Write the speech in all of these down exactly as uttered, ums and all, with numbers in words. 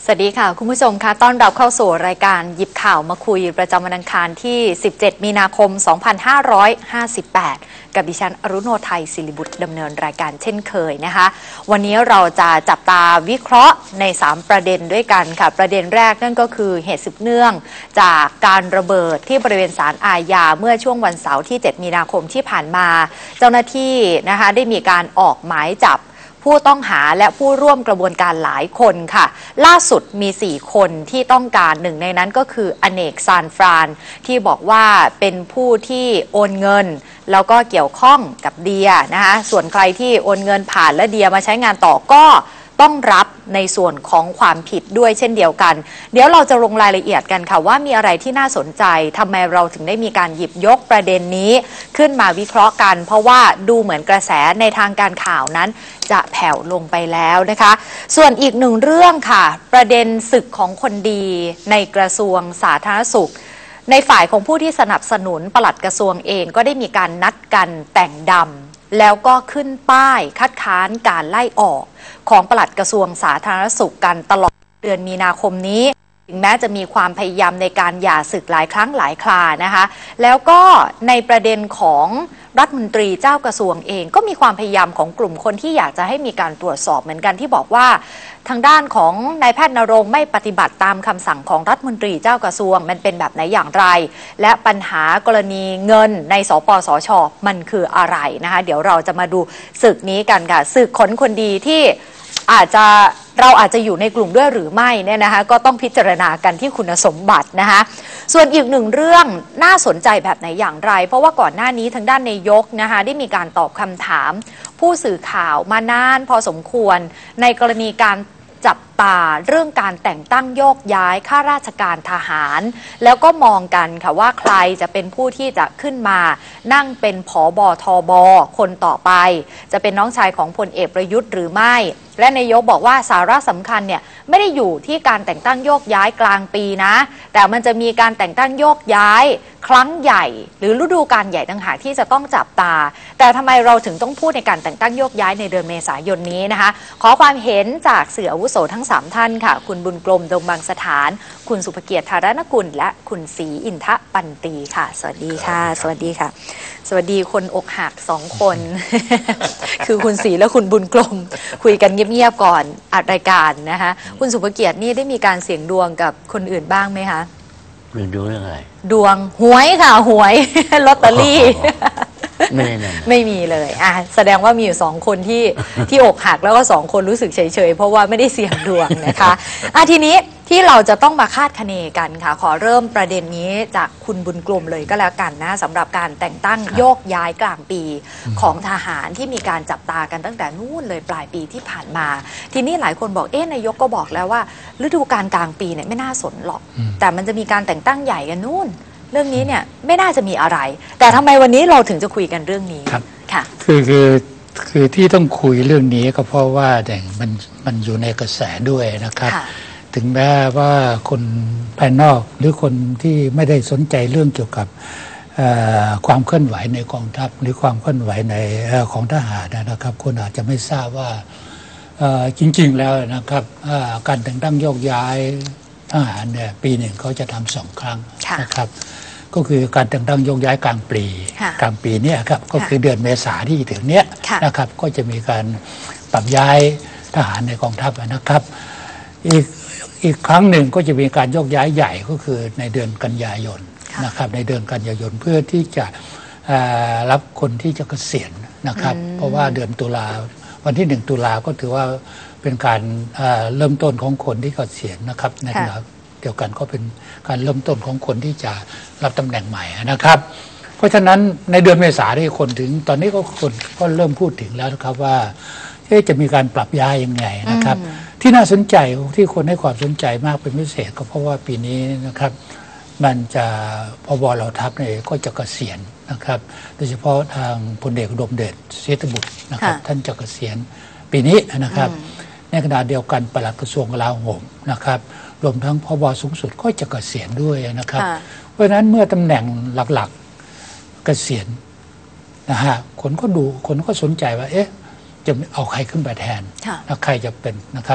สวัสดีค่ะคุณผู้ชมค่ะต้อนรับเข้าสู่รายการหยิบข่าวมาคุยประจำวันอังคารที่สิบเจ็ดมีนาคมสองพันห้าร้อยห้าสิบแปดกับดิฉันอรุโนไทยศิริบุตรดำเนินรายการเช่นเคยนะคะวันนี้เราจะจับตาวิเคราะห์ในสามประเด็นด้วยกันค่ะประเด็นแรกนั่นก็คือเหตุสืบเนื่องจากการระเบิดที่บริเวณศาลอาญาเมื่อช่วงวันเสาร์ที่เจ็ดมีนาคมที่ผ่านมาเจ้าหน้าที่นะคะได้มีการออกหมายจับผู้ต้องหาและผู้ร่วมกระบวนการหลายคนค่ะล่าสุดมีสี่คนที่ต้องการหนึ่งในนั้นก็คืออเนกซานฟรานที่บอกว่าเป็นผู้ที่โอนเงินแล้วก็เกี่ยวข้องกับเดียนะคะส่วนใครที่โอนเงินผ่านและเดียมาใช้งานต่อก็ต้องรับในส่วนของความผิดด้วยเช่นเดียวกันเดี๋ยวเราจะลงรายละเอียดกันค่ะว่ามีอะไรที่น่าสนใจทำไมเราถึงได้มีการหยิบยกประเด็นนี้ขึ้นมาวิเคราะห์กันเพราะว่าดูเหมือนกระแสในทางการข่าวนั้นจะแผ่วลงไปแล้วนะคะส่วนอีกหนึ่งเรื่องค่ะประเด็นศึกของคนดีในกระทรวงสาธารณสุขในฝ่ายของผู้ที่สนับสนุนปลัดกระทรวงเองก็ได้มีการนัดกันแต่งดำแล้วก็ขึ้นป้ายคัดค้านการไล่ออกของปลัดกระทรวงสาธารณสุขกันตลอดเดือนมีนาคมนี้ถึงแม้จะมีความพยายามในการหย่าศึกหลายครั้งหลายครานะคะแล้วก็ในประเด็นของรัฐมนตรีเจ้ากระทรวงเองก็มีความพยายามของกลุ่มคนที่อยากจะให้มีการตรวจสอบเหมือนกันที่บอกว่าทางด้านของนายแพทย์ณรงค์ไม่ปฏิบัติตามคำสั่งของรัฐมนตรีเจ้ากระทรวงมันเป็นแบบไหนอย่างไรและปัญหากรณีเงินในสปสช.มันคืออะไรนะคะเดี๋ยวเราจะมาดูศึกนี้กันค่ะศึกขนคนดีที่อาจจะเราอาจจะอยู่ในกลุ่มด้วยหรือไม่เนี่ยนะคะก็ต้องพิจารณากันที่คุณสมบัตินะคะส่วนอีกหนึ่งเรื่องน่าสนใจแบบไหนอย่างไรเพราะว่าก่อนหน้านี้ทางด้านนายกนะคะได้มีการตอบคำถามผู้สื่อข่าวมานานพอสมควรในกรณีการจับตาเรื่องการแต่งตั้งโยกย้ายข้าราชการทหารแล้วก็มองกันค่ะว่าใครจะเป็นผู้ที่จะขึ้นมานั่งเป็นผบทบคนต่อไปจะเป็นน้องชายของพลเอกประยุทธ์หรือไม่และนายกบอกว่าสาระสำคัญเนี่ยไม่ได้อยู่ที่การแต่งตั้งโยกย้ายกลางปีนะแต่มันจะมีการแต่งตั้งโยกย้ายครั้งใหญ่หรือฤดูกาลใหญ่ต่างหากที่จะต้องจับตาแต่ทำไมเราถึงต้องพูดในการแต่งตั้งโยกย้ายในเดือนเมษายนนี้นะคะขอความเห็นจากสื่ออาวุโสทั้งสามท่านค่ะคุณบุญกลมดงบางสถานคุณสุภเกียรติธารณกุลและคุณศรีอินทปันตีค่ะสวัสดีค่ะสวัสดีค่ะสวัสดีคนอกหักสองคน คือคุณศรีและคุณบุญกลมคุยกันเงียบๆก่อนอัดรายการนะคะคุณสุภเกียรตินี่ได้มีการเสี่ยงดวงกับคนอื่นบ้างไหมคะดูเรื่องอะไรดวงหวยค่ะหวยลอตเตอรี่ไม่ไม่มีเลยอ่ะแสดงว่ามีอยู่สองคนที่ที่อกหักแล้วก็สองคนรู้สึกเฉยๆเพราะว่าไม่ได้เสี่ยงดวงนะคะอ่ะทีนี้ที่เราจะต้องมาคาดคะเนกันค่ะขอเริ่มประเด็นนี้จากคุณบุญกลมเลยก็แล้วกันนะสำหรับการแต่งตั้งโยกย้ายกลางปีของทหารที่มีการจับตากันตั้งแต่นู่นเลยปลายปีที่ผ่านมาทีนี้หลายคนบอกเอ๊ะนายกก็บอกแล้วว่าฤดูกาลกลางปีเนี่ยไม่น่าสนหรอกแต่มันจะมีการแต่งตั้งใหญ่กันนู่นเรื่องนี้เนี่ยไม่น่าจะมีอะไรแต่ทำไมวันนี้เราถึงจะคุยกันเรื่องนี้ครับค่ะคือคือคือที่ต้องคุยเรื่องนี้ก็เพราะว่าแต่มันมันอยู่ในกระแสด้วยนะครับถึงแม้ว่าคนภายนอกหรือคนที่ไม่ได้สนใจเรื่องเกี่ยวกับความเคลื่อนไหวในกองทัพหรือความเคลื่อนไหวในของทหารนะครับคนอาจจะไม่ทราบว่าจริงๆแล้วนะครับการแต่งตั้งโยกย้ายทหารเนี่ยปีหนึ่งเขาจะทำสองครั้งนะครับก็คือการแต่งตั้งโยกย้ายกลางปีกลางปีเนี่ยครับก็คือเดือนเมษาที่ถึงเนี้ยนะครับก็จะมีการปรับย้ายทหารในกองทัพนะครับอีกอีกครั้งหนึ่งก็จะมีการโยกย้ายใหญ่ก็คือในเดือนกันยายนนะครับในเดือนกันยายนเพื่อที่จะรับคนที่จะเกษียณนะครับเพราะว่าเดือนตุลาวันที่หนึ่งตุลาก็ถือว่าเป็นการเริ่มต้นของคนที่เกษียณนะครับในขณะเดียวกันก็เป็นการเริ่มต้นของคนที่จะรับตำแหน่งใหม่นะครับเพราะฉะนั้นในเดือนเมษายนคนถึงตอนนี้ก็คนก็เริ่มพูดถึงแล้วนะครับว่าจะมีการปรับย้ายยังไงนะครับที่น่าสนใจที่คนให้ความสนใจมากเป็นพิเศษก็เพราะว่าปีนี้นะครับมันจะพบเหล่าทัพเนี่ยก็จะเกษียณนะครับโดยเฉพาะทางพลเอกอุดมเดชเศรษฐบุตรนะครับท่านจะเกษียณปีนี้นะครับในขณะเดียวกันปลัดกระทรวงกลาโหมนะครับรวมทั้งพบสูงสุดก็จะเกษียณด้วยนะครับเพราะฉะนั้นเมื่อตำแหน่งหลักๆเกษียณนะฮะคนก็ดูคนก็สนใจว่าเอ๊ะจะเอาใครขึ้นไปแทนแล้วใครจะเป็นนะครับ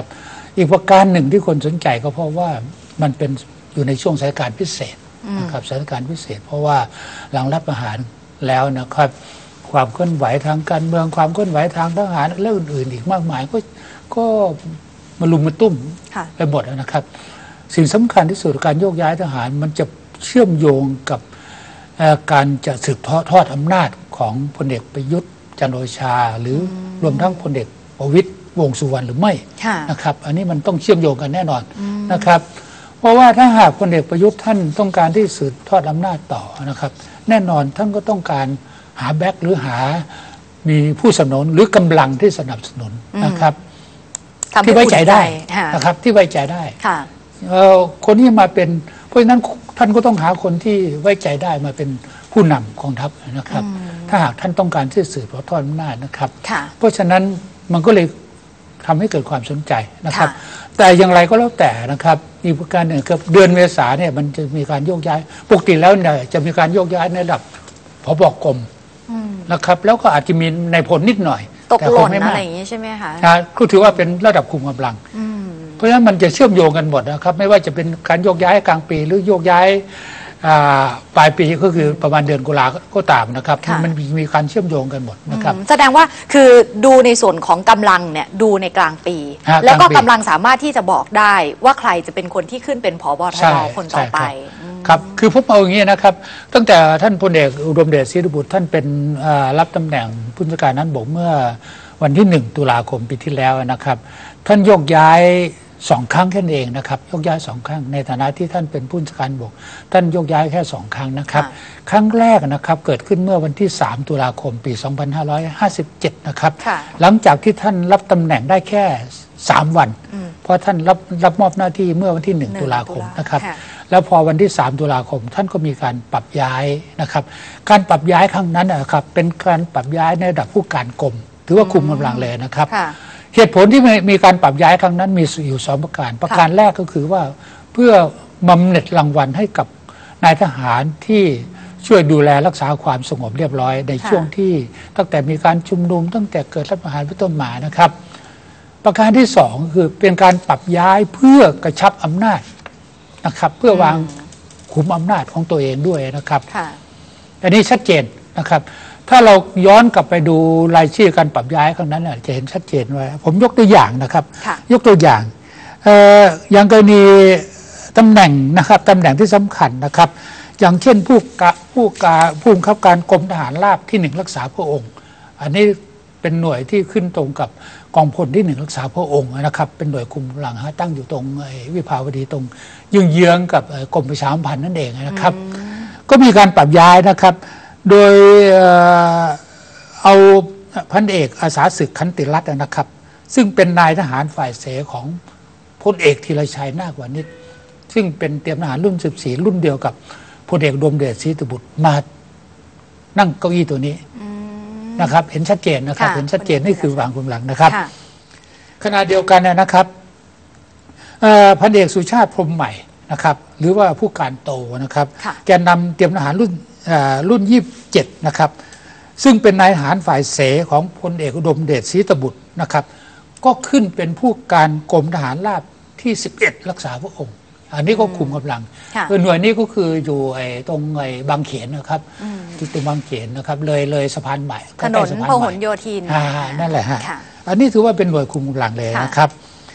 อีกประการหนึ่งที่คนสนใจก็เพราะว่ามันเป็นอยู่ในช่วงสถานการณ์พิเศษนะครับสถานการณ์พิเศษ เพราะว่าหลังรับประหารแล้วนะครับความเคลื่อนไหวทางการเมืองความเคลื่อนไหวทางทหารและอื่นๆอีกมากมายก็ก็มาลุมมาตุ้มไปหมดนะครับสิ่งสำคัญที่สุดการโยกย้ายทหารมันจะเชื่อมโยงกับการจะสืบทอดทอดอำนาจของพลเอกประยุทธ์จันทร์โอชาหรือรวมทั้งพลเอกประวิตรวงษ์สุวรรณหรือไม่นะครับอันนี้มันต้องเชื่อมโยงกันแน่นอนนะครับเพราะว่าถ้าหากพลเอกประยุทธ์ท่านต้องการที่สืบทอดอำนาจต่อนะครับแน่นอนท่านก็ต้องการหาแบ็คหรือหามีผู้สนับสนุนหรือกำลังที่สนับสนุนนะครับที่ไว้ใจได้นะครับที่ไว้ใจได้คนที่มาเป็นเพราะฉะนั้นท่านก็ต้องหาคนที่ไว้ใจได้มาเป็นผู้นำกองทัพนะครับถ้าหากท่านต้องการที่สืบทอดอำนาจนะครับเพราะฉะนั้นมันก็เลยทำให้เกิดความสนใจนะครับแต่อย่างไรก็แล้วแต่นะครับอีกประการหนึ่งคือเดือนเมษาเนี่ยมันจะมีการโยกย้ายปกติแล้วเนี่ยจะมีการโยกย้ายในระดับผบ.กรมนะครับแล้วก็อาจจะมีในพลนิดหน่อยตกหล่นอะไรอย่างนี้ใช่ไหมคะก็ถือว่าเป็นระดับคุมกำลังเพราะฉะนั้นมันจะเชื่อมโยงกันหมดนะครับไม่ว่าจะเป็นการโยกย้ายกลางปีหรือโยกย้ายปลายปีก็คือประมาณเดือนกุลาก็ตามนะครับมันมีการเชื่อมโยงกันหมดนะครับแสดงว่าคือดูในส่วนของกำลังเนี่ยดูในกลางปีแล้วก็กำลังสามารถที่จะบอกได้ว่าใครจะเป็นคนที่ขึ้นเป็นผบ.ทบ.คนต่อไปครับคือผมเอาอย่างนี้นะครับตั้งแต่ท่านพลเอกอุดมเดชศรีบุตรท่านเป็นรับตำแหน่งผู้บัญชาการนั้นบกเมื่อวันที่หนึ่งตุลาคมปีที่แล้วนะครับท่านโยกย้ายสองครั้งแค่นั้นเองนะครับยกย้ายสองครั้งในฐานะที่ท่านเป็นผู้บัญชาการบกท่านยกย้ายแค่สองครั้งนะครับครั้งแรกนะครับเกิดขึ้นเมื่อวันที่สามตุลาคมปีสองพันห้าร้อยห้าสิบเจ็ดนะครับหลังจากที่ท่านรับตำแหน่งได้แค่สามวันเพราะท่านรับรับมอบหน้าที่เมื่อวันที่หนึ่งตุลาคมนะครับแล้วพอวันที่สามตุลาคมท่านก็มีการปรับย้ายนะครับการปรับย้ายครั้งนั้นนะครับเป็นการปรับย้ายในระดับผู้การกรมถือว่าคุมกำลังเลยนะครับเหตุผลที่มีการปรับย้ายครั้งนั้นมีอยู่สองประการประการแรกก็คือว่าเพื่อบำเหน็จรางวัลให้กับนายทหารที่ช่วยดูแลรักษาความสงบเรียบร้อยในช่วงที่ตั้งแต่มีการชุมนุมตั้งแต่เกิดรัฐประหารเป็นต้นมานะครับประการที่สองคือเป็นการปรับย้ายเพื่อกระชับอำนาจนะครับเพื่อวางขุมอำนาจของตัวเองด้วยนะครับอันนี้ชัดเจนนะครับถ้าเราย้อนกลับไปดูรายชื่อการปรับย้ายครั้งนั้นจะเห็นชัดเจนว่าผมยกตัวอย่างนะครับยกตัวอย่างอย่างกรณีตำแหน่งนะครับตำแหน่งที่สำคัญนะครับอย่างเช่นผู้กะผู้กาผู้บังคับการกรมทหารราบที่หนึ่งรักษาพระองค์อันนี้เป็นหน่วยที่ขึ้นตรงกับกองพลที่หนึ่งรักษาพระองค์นะครับเป็นหน่วยคุมกำลังตั้งอยู่ตรงวิภาวดีตรงยืงเยื้องกับกรมประชาสัมพันธ์นั่นเองนะครับก็มีการปรับย้ายนะครับโดยเอาพันเอกอาสาศึกขันติรัตน์นะครับซึ่งเป็นนายทหารฝ่ายเสของพลเอกธีรชัยนาควานิชซึ่งเป็นเตรียมทหารรุ่นสิบสี่รุ่นเดียวกับพลเอกอุดมเดชศรีบุตรมานั่งเก้าอี้ตัวนี้นะครับเห็นชัดเจนนะครับเห็นชัดเจนนี่คือวางกำลังนะครับขณะเดียวกันนะครับพันเอกสุชาติพรหมใหม่นะครับหรือว่าผู้การโตนะครับแกนนำเตรียมทหารรุ่นรุ่นยี่สิบเจ็ดนะครับซึ่งเป็นนายทหารฝ่ายเสของพลเอกอุดมเดชศรีบุตรนะครับก็ขึ้นเป็นผู้การกรมทหารราบที่สิบเอ็ดรักษาพระองค์อันนี้ก็คุมกำลังหน่วยนี้ก็คืออยู่ไอ้ตรงไอ้บางเขนนะครับที่ตรงบางเขนนะครับเลยเลยสะพานใหม่ถนนพหลโยธินนั่นแหละฮะอันนี้ถือว่าเป็นหน่วยคุมกำลังเลยนะครับ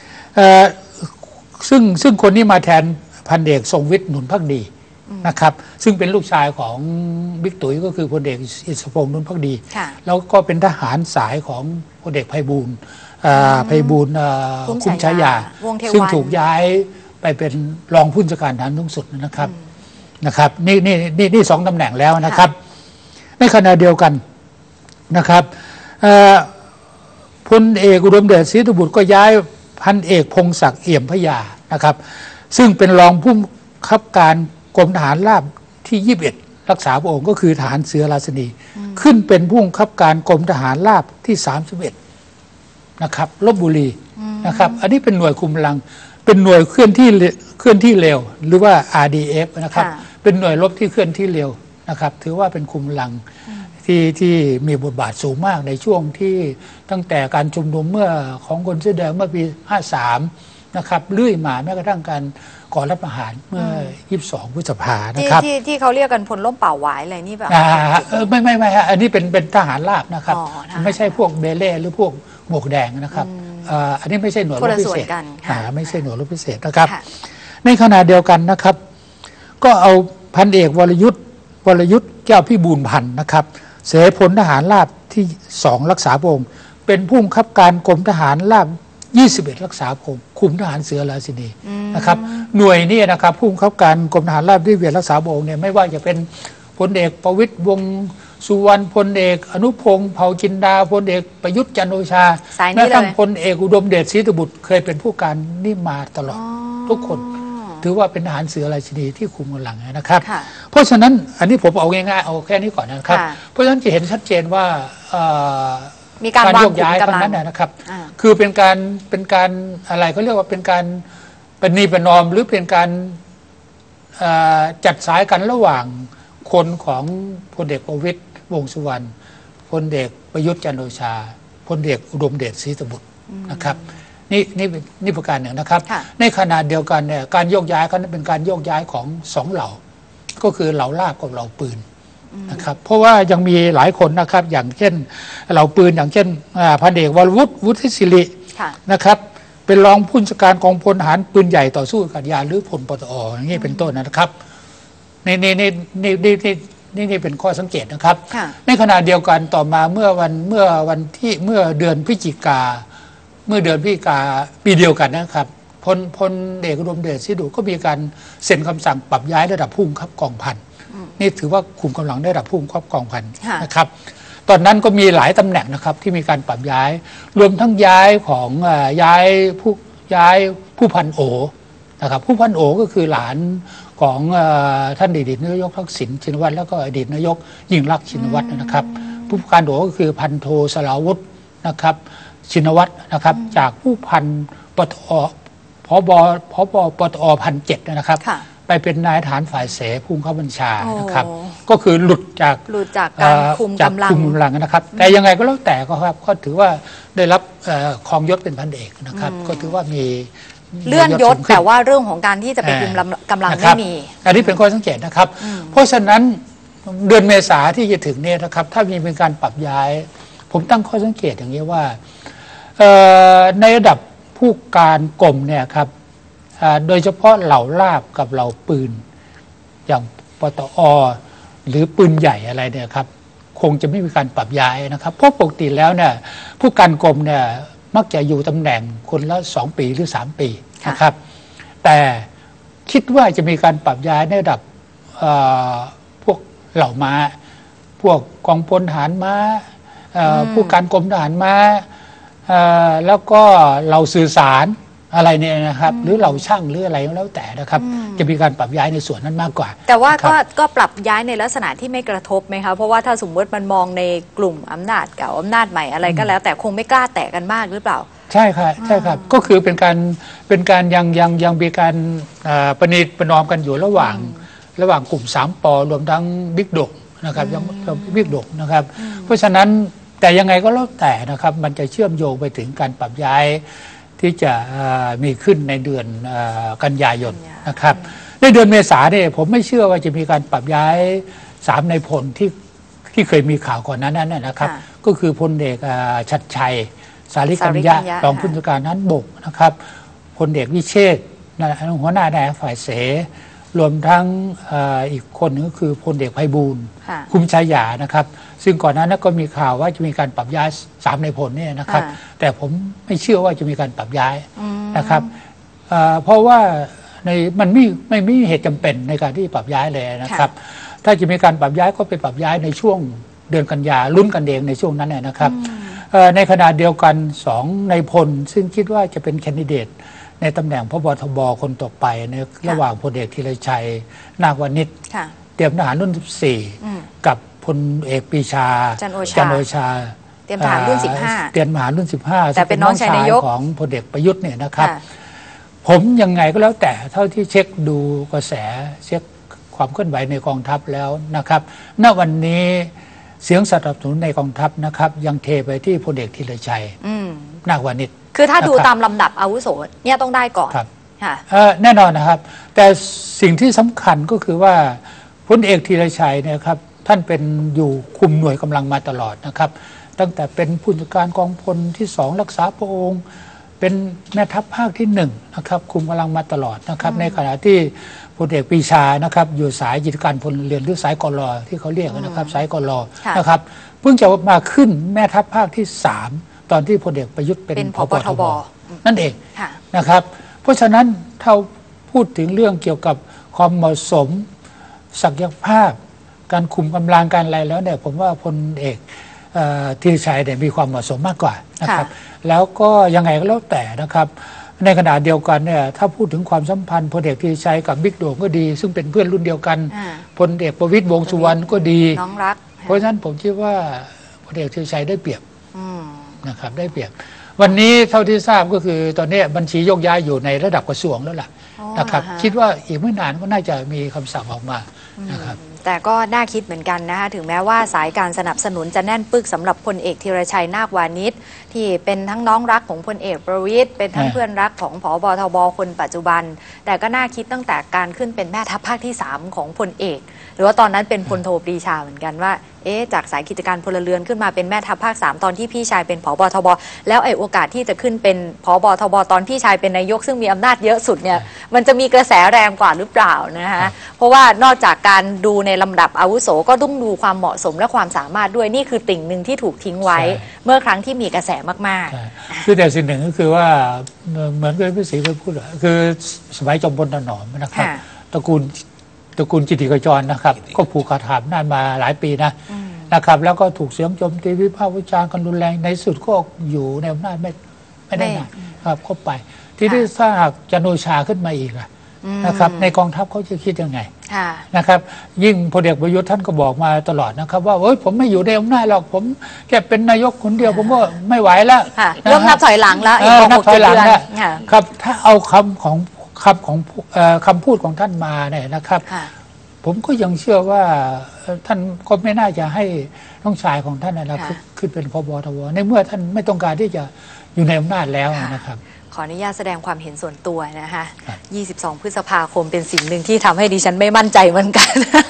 ซึ่งซึ่งคนนี้มาแทนพันเอกทรงวิทย์หนุนภักดีนะครับซึ่งเป็นลูกชายของบิ๊กตุ๋ยก็คือพลเอกอิสรพงษ์หนุนภักดีแล้วก็เป็นทหารสายของพลเอกไพบูลย์ไพบูลย์คุ้มฉายาซึ่งถูกย้ายไปเป็นรองผู้บัญชาการทหารสูงสุดนะครับนะครับนี่นี่นี่นี่สองตำแหน่งแล้วนะครับในขณะเดียวกันนะครับพลเอกอุดมเดชศรีบุตรก็ย้ายพันเอกพงศักดิ์เอี่ยมพยานะครับซึ่งเป็นรองผู้บังคับการกรมทหารราบที่ยี่สิบเอ็ดรักษาพระองค์ก็คือทหารเสือราชนีขึ้นเป็นผู้บังคับการกรมทหารราบที่สามสิบเอ็ดนะครับลพบุรีนะครับอันนี้เป็นหน่วยคุมกำลังเป็นหน่วยเคลื่อนที่เคลื่อนที่เร็วหรือว่า อาร์ ดี เอฟ นะครับเป็นหน่วยรบที่เคลื่อนที่เร็วนะครับถือว่าเป็นคุมกำลังที่ที่มีบทบาทสูงมากในช่วงที่ตั้งแต่การชุมนุมเมื่อของคนเสื้อแดงเมื่อปีห้าสามนะครับเลื่อยมาแม้กระทั่งการก่อรัฐประหารเมื่อยี่สิบสองพฤษภานะที่ครับที่ที่เขาเรียกกันพลล่มเป่าหวายอะไรนี่แบบอ่าเออไม่ไม่ไม่ฮะอันนี้เป็นเป็นทหารราบนะครับอ๋อทหารไม่ใช่พวกเบเล่หรือพวกหมวกแดงนะครับอ่าอันนี้ไม่ใช่หน่วยรคนบละพิส่วเศนษกันค่ะอ่าไม่ใช่หน่วยรบพิเศษนะครับค่ะในขณะเดียวกันนะครับ ก็เอาพันเอกวรยุทธ์วรยุทธ์แก้วพิบูลพันธ์นะครับเสยพลทหารราบที่สองรักษาพระองค์เป็นผู้บังคับการกรมทหารราบยี่สิบเอ็ดรักษาพระองค์คุมทหารเสือราชินีนะครับหน่วยนี้นะครับผู้บังคับการกรมทหารราบที่ยี่สิบเอ็ดรักษาพระองค์เนี่ยไม่ว่าจะเป็นพลเอกประวิตรวงษ์สุวรรณพลเอกอนุพงษ์เผ่าจินดาพลเอกประยุทธ์จันทร์โอชาสายนี้แม้กระทั่งเลยพลเอกอุดมเดชศรีตบุตรเคยเป็นผู้การนี่มาตลอดทุกคน ถือว่าเป็นทหารเสือราชินีที่คุมกำลังนะครับค่ะเพราะฉะนั้นอันนี้ผมเอาง่ายๆเอาแค่นี้ก่อนนะครับค่ะเพราะฉะนั้นจะเห็นชัดเจนว่าเอ่อมีการวางโยกย้ายขุมครั้กำลังงนั้นนะครับอ่าคือเป็นการเป็นการอะไรเขาเรียกว่าเป็นการเป็นนีประนอมหรือเป็นการเอ่อจัดสายกันระหว่างคนของพลเอกประวิตรวงษ์สุวรรณพลเอกประยุทธ์จันทร์โอชาพลเอกอุดมเดชศรีตบุตรนะครับนี่นี่นี่ประการหนึ่งนะครับค่ะในขณะเดียวกันเนี่ยการโยกย้ายก็เป็นการโยกย้ายของสองเหล่า ก็คือเหล่าลาบกับเหล่าปืนนะครับเพราะว่ายังมีหลายคนนะครับอย่างเช่นเหล่าปืนอย่างเช่นอ่าพันเอกวรวุฒิวุฒิศิริค่ะนะครับเป็นรองผู้บัญชาการกองพลทหารปืนใหญ่ต่อสู้กับยาหรือพลปตออย่างนี้เป็นต้นนะครับนี่นี่นี่นี่นี่นี่นี่นี่เป็นข้อสังเกตนะครับค่ะในขณะเดียวกันต่อมาเมื่อวันเมื่อวันที่เมื่อเดือนพฤศจิกาเมื่อเดือนพฤศจิกาปีเดียวกันนะครับพลพลเอกอุดมเดชศรีตบุตรก็มีการเซ็นคำสั่งปรับย้ายระดับผู้บังคับกองพันนี่ถือว่าคุมกำลังได้ระดับผู้บังคับกองพันค่ะนะครับตอนนั้นก็มีหลายตำแหน่งนะครับที่มีการปรับย้าย รวมทั้งย้ายของเอ่อย้ายผู้ย้ายผู้พันโอนะครับผู้พันโอก็คือหลานของเอ่อท่านอดีตนายกทักษิณชินวัตรแล้วก็อดีตนายกยิ่งรักษณ์ชินวัตรนะครับ ผู้พันโอก็คือพันโทสราวุธนะครับชินวัตรนะครับจากผู้พันปตอพบพบปตอพันเจ็ดนะครับค่ะไปเป็นนายทหารฝ่ายเสผู้บังคับบัญชาโอ้นะครับ ก็คือหลุดจากหลุดจากการคุมจากกำลังคุมกำลังนะครับ แต่ยังไงก็แล้วแต่ก็ครับก็ถือว่าได้รับเอ่อครองยศเป็นพันเอกนะครับ ก็ถือว่ามีเลื่อนยศสูงขึ้แต่ว่าเรื่องของการที่จะไปคุมลำกำลังนะคไม่รับมีอันนี้เป็นข้อสังเกตนะครับ เพราะฉะนั้นเดือนเมษาที่จะถึงเนี่ยนะครับ ถ้ามีเป็นการปรับย้าย ผมตั้งข้อสังเกตอย่างนี้ว่าเอ่อในระดับผู้การกรมเนี่ยครับอ่าโดยเฉพาะเหล่าลาบกับเหล่าปืน อย่างปตอหรือปืนใหญ่อะไรเนี่ยครับคงจะไม่มีการปรับย้ายนะครับ เพราะปกติแล้วเนี่ยผู้การกรมเนี่ยมักจะอยู่ตำแหน่งคนละสองปีหรือสามปีนะครับ แต่คิดว่าจะมีการปรับย้ายในระดับเอ่อพวกเหล่าม้า พวกกองพลทหารม้าเอ่อผู้การกรมทหารม้าเอ่อแล้วก็เหล่าสื่อสารอะไรเนี่ยนะครับ หรือเหล่าช่างหรืออะไรก็แล้วแต่นะครับ จะมีการปรับย้ายในส่วนนั้นมากกว่าแต่ว่าก็ครับก็ปรับย้ายในลักษณะที่ไม่กระทบไหมคะเพราะว่าถ้าสมมติมันมองในกลุ่มอำนาจเก่าอำนาจใหม่อะไรก็แล้ว แต่คงไม่กล้าแตะกันมากหรือเปล่าใช่ครับใช่ครับก็คือเป็นการเป็นการยังยังยังมีการเอ่อประนีประนอมกันอยู่ระหว่างระหว่างกลุ่มสามปอรวมทั้งบิ๊กดกนะครับยังบิ๊กดกนะครับ เพราะฉะนั้นแต่ยังไงก็แล้วแต่นะครับมันจะเชื่อมโยงไปถึงการปรับย้ายที่จะเอ่อมีขึ้นในเดือนเอ่อกันยายนนะครับในเดือนเมษาเนี่ยผมไม่เชื่อว่าจะมีการปรับย้ายสามในายพลที่ที่เคยมีข่าวก่อนหนั้นนั่นนะครับค่ะก็คือพลเอกเอ่อชัดชัย สาริกัญสาริกัญะญญะรองผู้บัญชาการทหารบกนะครับพลเอกวิเชษฐ์นะหัวหน้านายฝ่ายเส รวมทั้งเอ่ออีกคนนึงก็คือพลเอกไพบูลย์ค่ะคุ้มชายานะครับ ซึ่งก่อนหน้านั้นก็มีข่าวว่าจะมีการปรับย้ายสามในายพลเนี่ยนะครับค่ะแต่ผมไม่เชื่อว่าจะมีการปรับย้ายนะครับเอ่อเพราะว่าในมันไม่ไม่ไม่มีเหตุจำเป็นในการที่ปรับย้ายเลยนะครับ ถ้าจะมีการปรับย้ายก็ไปปรับย้ายในช่วงเดือนกันยาลุ้นกันเองในช่วงนั้นเนี่ยนะครับเอ่อในขณะเดียวกันสองในายพลซึ่งคิดว่าจะเป็นแคนดิเดตในตำแหน่งพบทบคนต่อไปในระหว่างพลเอกธีรชัยนาควานิชค่ะเตรียมทหารรุ่น สิบสี่อืมกับพลเอกปรีชาจันทร์โอชาจันทร์โอชาเตรียมทหารรุ่นอ่สิบห้าเตรียมทหารรุ่น สิบห้าแต่เป็นน้องชายนายกของพลเอกประยุทธ์เนี่ยนะครับค่ะผมยังไงก็แล้วแต่เท่าที่เช็คดูกระแสเช็คความเคลื่อนไหวในกองทัพแล้วนะครับ ณ วันนี้เสียงสนับสนุนในกองทัพนะครับ ยังเทไปที่พลเอกธีรชัยอืมนาควานิชคือถ้าดูนะครับตามลำดับอาวุโสเนี่ยต้องได้ก่อนครับค่ะเอ่อแน่นอนนะครับ แต่สิ่งที่สำคัญก็คือว่าพลเอกธีรชัยเนี่ยครับท่านเป็นอยู่คุมหน่วยกำลังมาตลอดนะครับ ตั้งแต่เป็นผู้จัดการกองพลที่สองรักษาพระองค์ เป็นแม่ทัพภาคที่หนึ่งนะครับคุมกำลังมาตลอดนะครับ ในขณะที่พลเอกปรีชานะครับอยู่สายกิจการพลเรือนหรือสายกลอที่เขาเรียกนะครับสายกลอค่ะนะครับเพิ่งจะมาขึ้นแม่ทัพภาคที่สามตอนที่พลเอกประยุทธ์เป็นเป็นพผบบ ททบบ นั่นเองค่ะนะครับเพราะฉะนั้นถ้าพูดถึงเรื่องเกี่ยวกับความเหมาะสมศักยภาพ การคุมกำลังการอะไรแล้วเนี่ยผมว่าพลเอกเอ่อธีรชัยเนี่ยมีความเหมาะสมมากกว่านะครับแล้วก็ยังไงก็แล้วแต่นะครับในขณะเดียวกันเนี่ยถ้าพูดถึงความสัมพันธ์พลเอกธีรชัยกับบิ๊กโด่งก็ดี ซึ่งเป็นเพื่อนรุ่นเดียวกันอ่าพลเอกประวิตรวงษ์สุวรรณก็ดีน้องรักเพราะฉะนั้นผมคิดว่าพลเอกธีรชัยได้เปรียบอืมนะครับได้เปรียบวันนี้เท่าที่ทราบก็คือตอนนี้บัญชีโยกย้ายอยู่ในระดับกระทรวงแล้วล่ะอ๋อนะครับเหรอฮะคิดว่าอีกไม่นานก็น่าจะมีคำสั่งออกมานะครับแต่ก็น่าคิดเหมือนกันนะคะถึงแม้ว่าสายการสนับสนุนจะแน่นปึกสำหรับพลเอกธีรชัยนาควานิชที่เป็นทั้งน้องรักของพลเอกประวิตรเป็นทั้งอ่าเพื่อนรักของผบทบคนปัจจุบัน แต่ก็น่าคิดตั้งแต่การขึ้นเป็นแม่ทัพภาคที่สามของพลเอก หรือว่าตอนนั้นเป็นพลโทปรีชาเหมือนกันว่าเอ๊ะจากสายกิจการพลเรือนขึ้นมาเป็นแม่ทัพภาคสามตอนที่พี่ชายเป็นผบทบแล้วไอ้โอกาสที่จะขึ้นเป็นผบทบตอนพี่ชายเป็นนายกซึ่งมีอำนาจเยอะสุดเนี่ยมันจะมีกระแสแรงกว่าหรือเปล่านะคะเพราะว่านอกจากการดูในลำดับอาวุโสก็ต้องดูความเหมาะสมและความสามารถด้วยนี่คือติ่งหนึ่งที่ถูกทิ้งไว้ใช่เมื่อครั้งที่มีกระแสมากใช่คือแต่สิ่งหนึ่งก็คือว่าเหมือนกับพี่ศรีเคยพูดอะคือสมัยจอมพลถนอมนะครับค่ะตระกูลตระกูลจิตติกจรนะครับก็ผูกขาดถามนานมาหลายปีนะนะครับแล้วก็ถูกเสียงโจมตีวิพากษ์วิจารณ์กันรุนแรงในสุดก็อยู่ในอำนาจไม่ไม่ได้นานครับเข้าไป ที่ที่ถ้าหากจันโอชาขึ้นมาอีกอะอืมนะครับในกองทัพเขาจะคิดยังไงๆค่ะนะครับยิ่งพลเอกประยุทธ์ท่านก็บอกมาตลอดนะครับว่าเอ้ยผมไม่อยู่ในอำนาจหรอกผมแค่เป็นนายกคนเดียวผมก็ไม่ไหวแล้วค่ะะเริ่มนับถอยหลังแล้วอีกเออหนับกถอยหลังเดือนแล้วค่ะครับถ้าเอาคำของคำของเอ่อคำพูดของท่านมาเนี่ยนะครับค่ะผมก็ยังเชื่อว่าเอ่อท่านก็ไม่น่าจะให้น้องชายของท่านนะนะค่ะขึ้นขึ้นเป็นพบทบในเมื่อท่านไม่ต้องการที่จะอยู่ในอำนาจแล้วค่ะนะครับขออนุญาตแสดงความเห็นส่วนตัวนะคะครับยี่สิบสอง พฤษภาคมเป็นสิ่งหนึ่งที่ทำให้ดิฉันไม่มั่นใจเหมือนกัน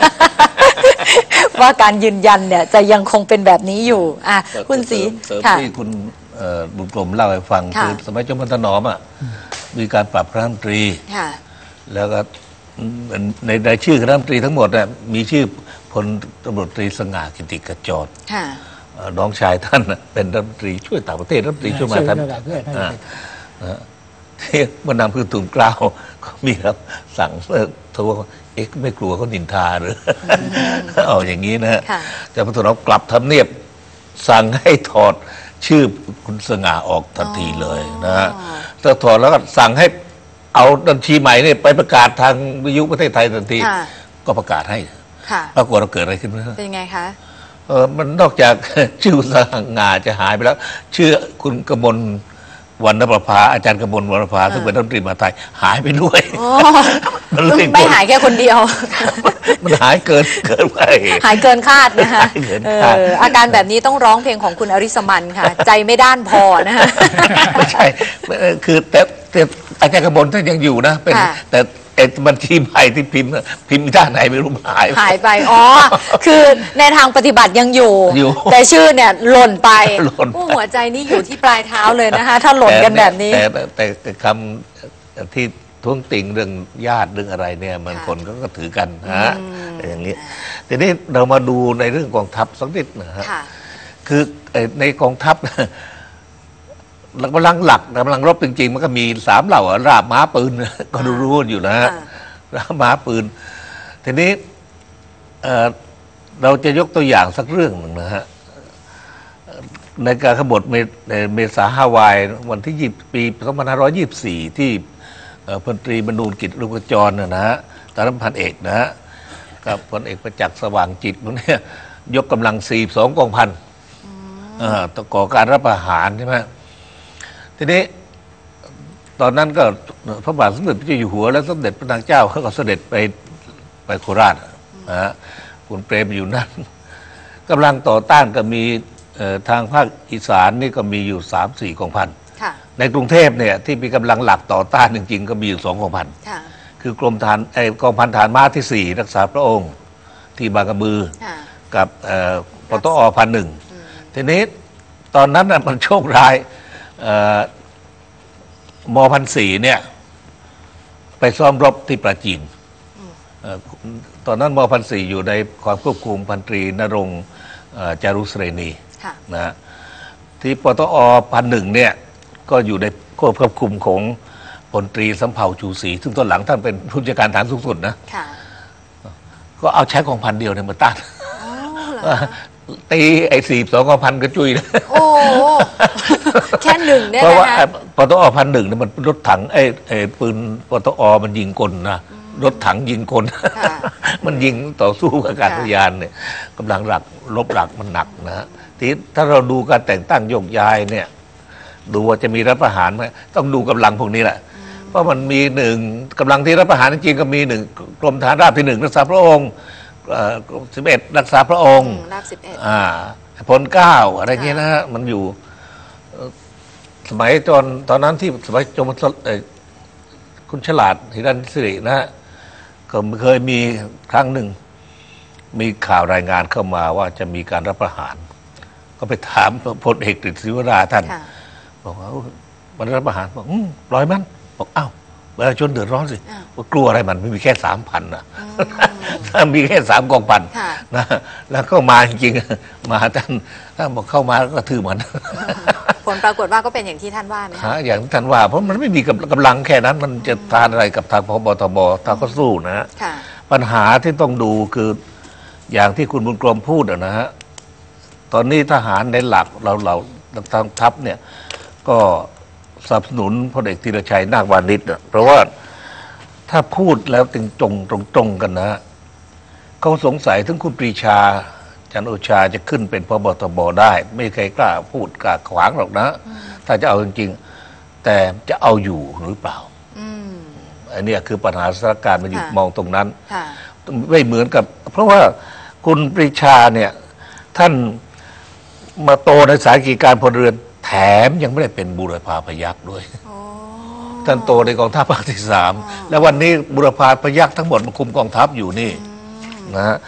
ว่าการยืนยันเนี่ยจะยังคงเป็นแบบนี้อยู่อ่ะคุณศรีเสริมค่ะที่คุณเอ่อบุญกลมเล่าให้ฟังค่ะคือสมัยจอมพลถนอมอ่ะมีการปรับคณะรัฐมนตรีค่ะแล้วก็ในในชื่อคณะรัฐมนตรีทั้งหมดน่ะมีชื่อพลตำรวจตรีสง่ากิติขจรค่ะเอ่อน้องชายท่านน่ะเป็นรัฐมนตรีช่วยต่างประเทศรัฐมนตรีช่วยมาท่านช่วยระดับด้วยน่าจะอ่าเป็นนะฮะที่มันนำคือตุ่มกล้าวก็มีครับสั่งเลิกโทรเอ๊ะไม่กลัวเขานินทาหรือ เอาอย่างนี้นะฮะค่ะแต่พอถนอมกลับทำเนียบสั่งให้ถอดชื่อคุณสง่าออกทันทีเลยนะฮะถ้าถอดแล้วก็สั่งให้เอาบัญชีใหม่เนี่ยไปประกาศทางวิทยุประเทศไทยทันทีค่ะก็ประกาศให้ค่ะปรากฏเราเกิดอะไรขึ้นไหมฮะเป็นไงคะเออมันนอกจาก ชื่อคุณสง่าจะหายไปแล้ว ชื่อคุณกมลวรรณประภาอาจารย์กมลวรรณประภาซึ่งเป็นรัฐมนตรีมหาดไทยหายไปด้วยอ๋อมันเลยไม่หายแค่คนเดียวมันหายเกินเกินไปหายเกินคาดนะคะหายเกินเอคาดออาการแบบนี้ต้องร้องเพลงของคุณอริสมันค่ะ ใจไม่ด้านพอนะคะไม่ใช่เออคือแต่แต่อาจารย์กมลท่านยังอยู่นะเป็นค่ะแต่ไอ้บัญชีใหม่ที่พิมพ์น่ะพิมพ์ด้านไหนไม่รู้หายไปหายไป อ๋อ คือในทางปฏิบัติยังอยู่อยู่แต่ชื่อเนี่ยหล่นไปหล่นไปโอ้หัวใจนี่อยู่ที่ปลายเท้าเลยนะคะ ถ้าหล่นกันแบบนี้แต่แต่แต่แต่คำที่ท้วงติงเรื่องญาติเรื่องอะไรเนี่ยมันค่ะคนก็ก็ถือกันฮะอืมอย่างนี้ทีนี้เรามาดูในเรื่องกองทัพสักนิดนะฮะค่ะคือไอ้ในกองทัพ กำลังหลักกำลังรบจริงๆ มันก็มีสามเหล่าอะราบม้าปืน ก็รู้ๆอยู่นะฮะอ่าราบม้าปืน ทีนี้เอ่อเราจะยกตัวอย่างสักเรื่องหนึ่งนะฮะในการขบฏเมในเมษาฮาวาย วันที่ยี่ปีสองพันห้าร้อยยี่สิบสี่ที่เอ่อพลตรีบรรนูลกิจรุ่งขจรนะนะฮะตอนนั้นพันเอกนะฮะกับพลเอกประจักษ์สว่างจิตพวกเนี้ยยกกำลังสี่สองกองพันอ่าต่อก่อการรับประหารใช่ไหมทีนี้ตอนนั้นก็พระบาทสมเด็จพระเจ้าอยู่หัวและสมเด็จพระนางเจ้าเขาก็เสด็จไปไปโคราชนะฮะคุณเปรมอยู่นั่นกำลังต่อต้านก็มีเอ่อทางภาคอีสานนี่ก็มีอยู่สามสี่กองพันคค่ะในกรุงเทพเนี่ยที่มีกำลังหลักต่อต้านจริงๆก็มีอยู่สองกองพันค่ะคือกรมทหารไอกองพันฐานม้าที่สี่รักษาพระองค์ที่บางกระบือค่ะกับเอ่อปตอพันหนึ่งทีนี้ตอนนั้นน่ะมันโชคร้ายเอ่อมพันสี่เนี่ยไปซ้อมรบที่ปราจีนเอ่อตอนนั้นมพันสี่อยู่ในความควบคุมพันตรีนรงค์เอ่อจารุเสรณีค่ะนะฮะที่ปตอพันหนึ่งเนี่ยก็อยู่ในควบคุมของพลตรีสำเภาชูศรีซึ่งตอนหลังท่านเป็นผู้จัดการฐานสูงสุดนะค่ะก็เอาใช้กองพันเดียวเนี่ยมาต้านอ๋อเหรอคะตีไอ้สี่สองกองพันก็จุยนะโอ้ แค่หนึ่งเนี่ยเพราะว่านะคะปตอพันหนึ่งเนี่ยมันรถถังไอ้ไอ้ปืนปตอมันยิงกลนะรถถังยิงกลค่ะมันยิงต่อสู้กับอากาศยานเนี่ยกำลังหลักลบหลักมันหนักนะฮะทีถ้าเราดูการแต่งตั้งโยกย้ายเนี่ยดูว่าจะมีรัฐประหารไหมต้องดูกำลังพวกนี้แหละเพราะมันมีหนึ่งกำลังที่รัฐประหารจริงๆก็มีหนึ่งกรมฐานราบที่หนึ่งรักษาพระองค์สิบเอ็ดรักษาพระองค์อืมราบสิบเอ็ดอ่าพลเก้าอะไรเงี้ยนะฮะมันอยู่เอ่อสมัยตอนตอนนั้นที่สมัยจอมพลเอ่อคุณฉลาดหิรันสิรินะฮะก็เคยมีครั้งหนึ่งมีข่าวรายงานเข้ามาว่าจะมีการรับประหาร ก็ไปถามพลเอกกฤษศิวราท่านค่ะบอกว่ามันรับประหารบอกอืมปล่อยมันบอกอ้าวประชาชนเดือดร้อนสิอ้าวว่ากลัวอะไรมันไม่มีแค่สามพันนะอืมถ้ามีแค่สามกองพันค่ะนะแล้วก็มาจริงๆมาท่านท่านบอกเข้ามาแล้วก็ทื่อมันผลปรากฏว่าก็เป็นอย่างที่ท่านว่าไหมหาคะอย่างที่ท่านว่า เพราะมันไม่มีกำลังแค่นั้น มันจะทานอะไรกับทางพบทบทางก็สู้นะฮะค่ะปัญหาที่ต้องดูคืออย่างที่คุณบุญกรมพูดอะนะฮะตอนนี้ทหารในหลักเราเราทางทัพเนี่ย ก็สนับสนุนพลเอกธีรชัยนาควานิชอะเพราะว่าถ้าพูดแล้วตึงตรงตรงๆกันนะฮะเขาสงสัยถึงคุณปรีชาจันทร์โอชาจะขึ้นเป็นพบทบได้ ไม่มีใครกล้าพูดกล้าขวางหรอกนะ ถ้าจะเอาจริงๆ แต่จะเอาอยู่หรือเปล่าอืมอันเนี้ยคือปัญหาสถานการณ์มันอยู่ค่ะมองตรงนั้นค่ะไม่เหมือนกับ เพราะว่าคุณปรีชาเนี่ย ท่านมาโตในสายกิจการพลเรือนแถมยังไม่ได้เป็นบูรพาพยัคฆ์ด้วยโอ้ท่านโตในกองทัพภาคที่สามอ๋อแล้ววันนี้บุรพาพยัคฆ์ทั้งหมดมาคุมกองทัพอยู่นี่นะฮะ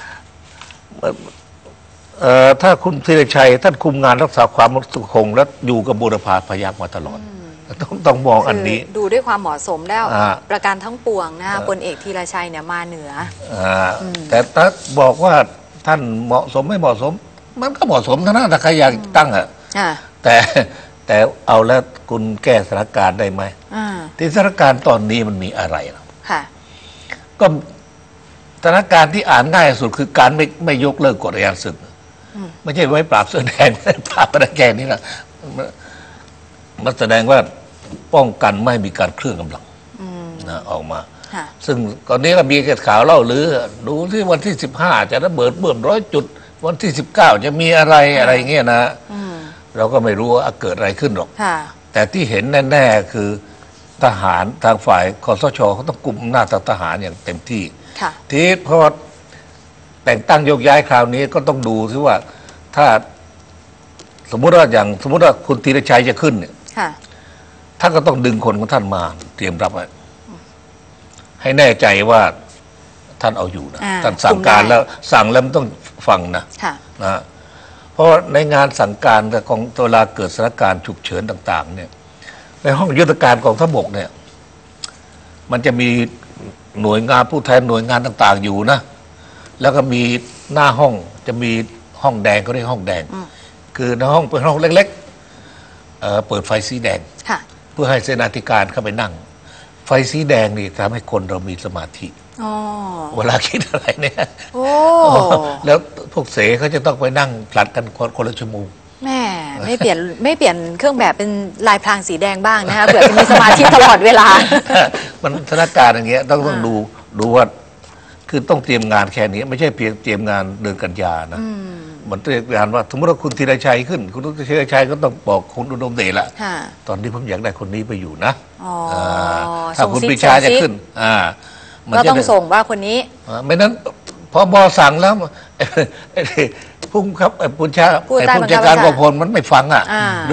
เอ่อถ้าคุณธีรชัย ท่านคุมงานรักษาความมั่นคงและอยู่กับบุรพาพยัคฆ์มาตลอด ต้องต้องมองอันนี้คือดูด้วยความเหมาะสมแล้วอ่าประการทั้งปวงนะคะพลเอกธีรชัยเนี่ยมาเหนืออ่าแต่ถ้าบอกว่าท่านเหมาะสมไม่เหมาะสม มันก็เหมาะสมนะถ้าใครอยากตั้งอ่ะอ่าแต่แต่เอาแล้วคุณแก้สถานการณ์ได้ไหมอ่าที่สถานการณ์ตอนนี้มันมีอะไรล่ะค่ะก็สถานการณ์ที่อ่านง่ายสุดคือการไม่ไม่ยกเลิกกฎอัยการศึกอืมไม่ใช่ไว้ปราบเสื้อแดง ปราบประแกนี่นะมันมันแสดงว่าป้องกันไม่มีการเคลื่อนกำลังอืมนะออกมาค่ะซึ่งตอนนี้ก็มีข่าวเล่าหรือ ดูที่วันที่สิบห้าจะระเบิดเบิ่มร้อยจุด วันที่สิบเก้าจะมีอะไรอะไรเงี้ยนะอืมเราก็ไม่รู้ว่าเกิดอะไรขึ้นหรอกค่ะแต่ที่เห็นแน่ ๆ คือทหารทางฝ่ายคสชเขาต้องกุมอำนาจทางทหารอย่างเต็มที่ค่ะทีนี้พอแต่งตั้งโยกย้ายคราวนี้ก็ต้องดูซิว่าถ้าสมมุติว่าอย่างสมมุติว่าคุณธีรชัยจะขึ้นเนี่ยค่ะท่านก็ต้องดึงคนของท่านมาเตรียมรับไว้ให้แน่ใจว่าท่านเอาอยู่นะอ่าท่านสั่งคุมได้การแล้วสั่งแล้วมันต้องฟังนะค่ะนะเพราะในงานสั่งการของเวลาเกิดสถานการณ์ฉุกเฉินต่าง ๆ เนี่ย ในห้องยุทธการกองทัพบกเนี่ย มันจะมีหน่วยงานผู้แทนหน่วยงานต่าง ๆ อยู่นะ แล้วก็มีหน้าห้องจะมีห้องแดงเขาเรียกห้องแดงอืมคือในห้องเป็นห้องเล็กๆเอ่อเปิดไฟสีแดงค่ะเพื่อให้เสนาธิการเข้าไปนั่ง ไฟสีแดงนี่ทำให้คนเรามีสมาธิอ๋อเวลาคิดอะไรเนี่ยโอ้แล้วพวกเสเขาจะต้องไปนั่งผลัดกันคนคนละชั่วโมงแม่ไม่เปลี่ยนไม่เปลี่ยนเครื่องแบบเป็นลายพรางสีแดงบ้างนะคะเผื่อจะมีสมาธิตลอดเวลามันสถานการณ์อย่างเงี้ยต้องต้องดูดูว่าคือต้องเตรียมงานแค่นี้ ไม่ใช่เพียงเตรียมงานเดือนกันยานะมันเตรียมงานว่าสมมติว่าคุณธีรชัยขึ้น คุณธีรชัยก็ต้องบอกคุณอุดมเดชละค่ะตอนนี้ผมอยากได้คนนี้ไปอยู่นะอ๋ออ่าถ้าคุณส่งซิกปรีชาส่งซิจะกขึ้น อ่า มันก็จะต้องได้ส่งว่าคนนี้อ่าไม่นั้นพอบอสั่งแล้ว พุ่งครับไอ้ผู้ชาผู้ไอ้ใต้ผู้บังคับจัดการบัญชากองพลมันไม่ฟังอ่ะอ่าหรือ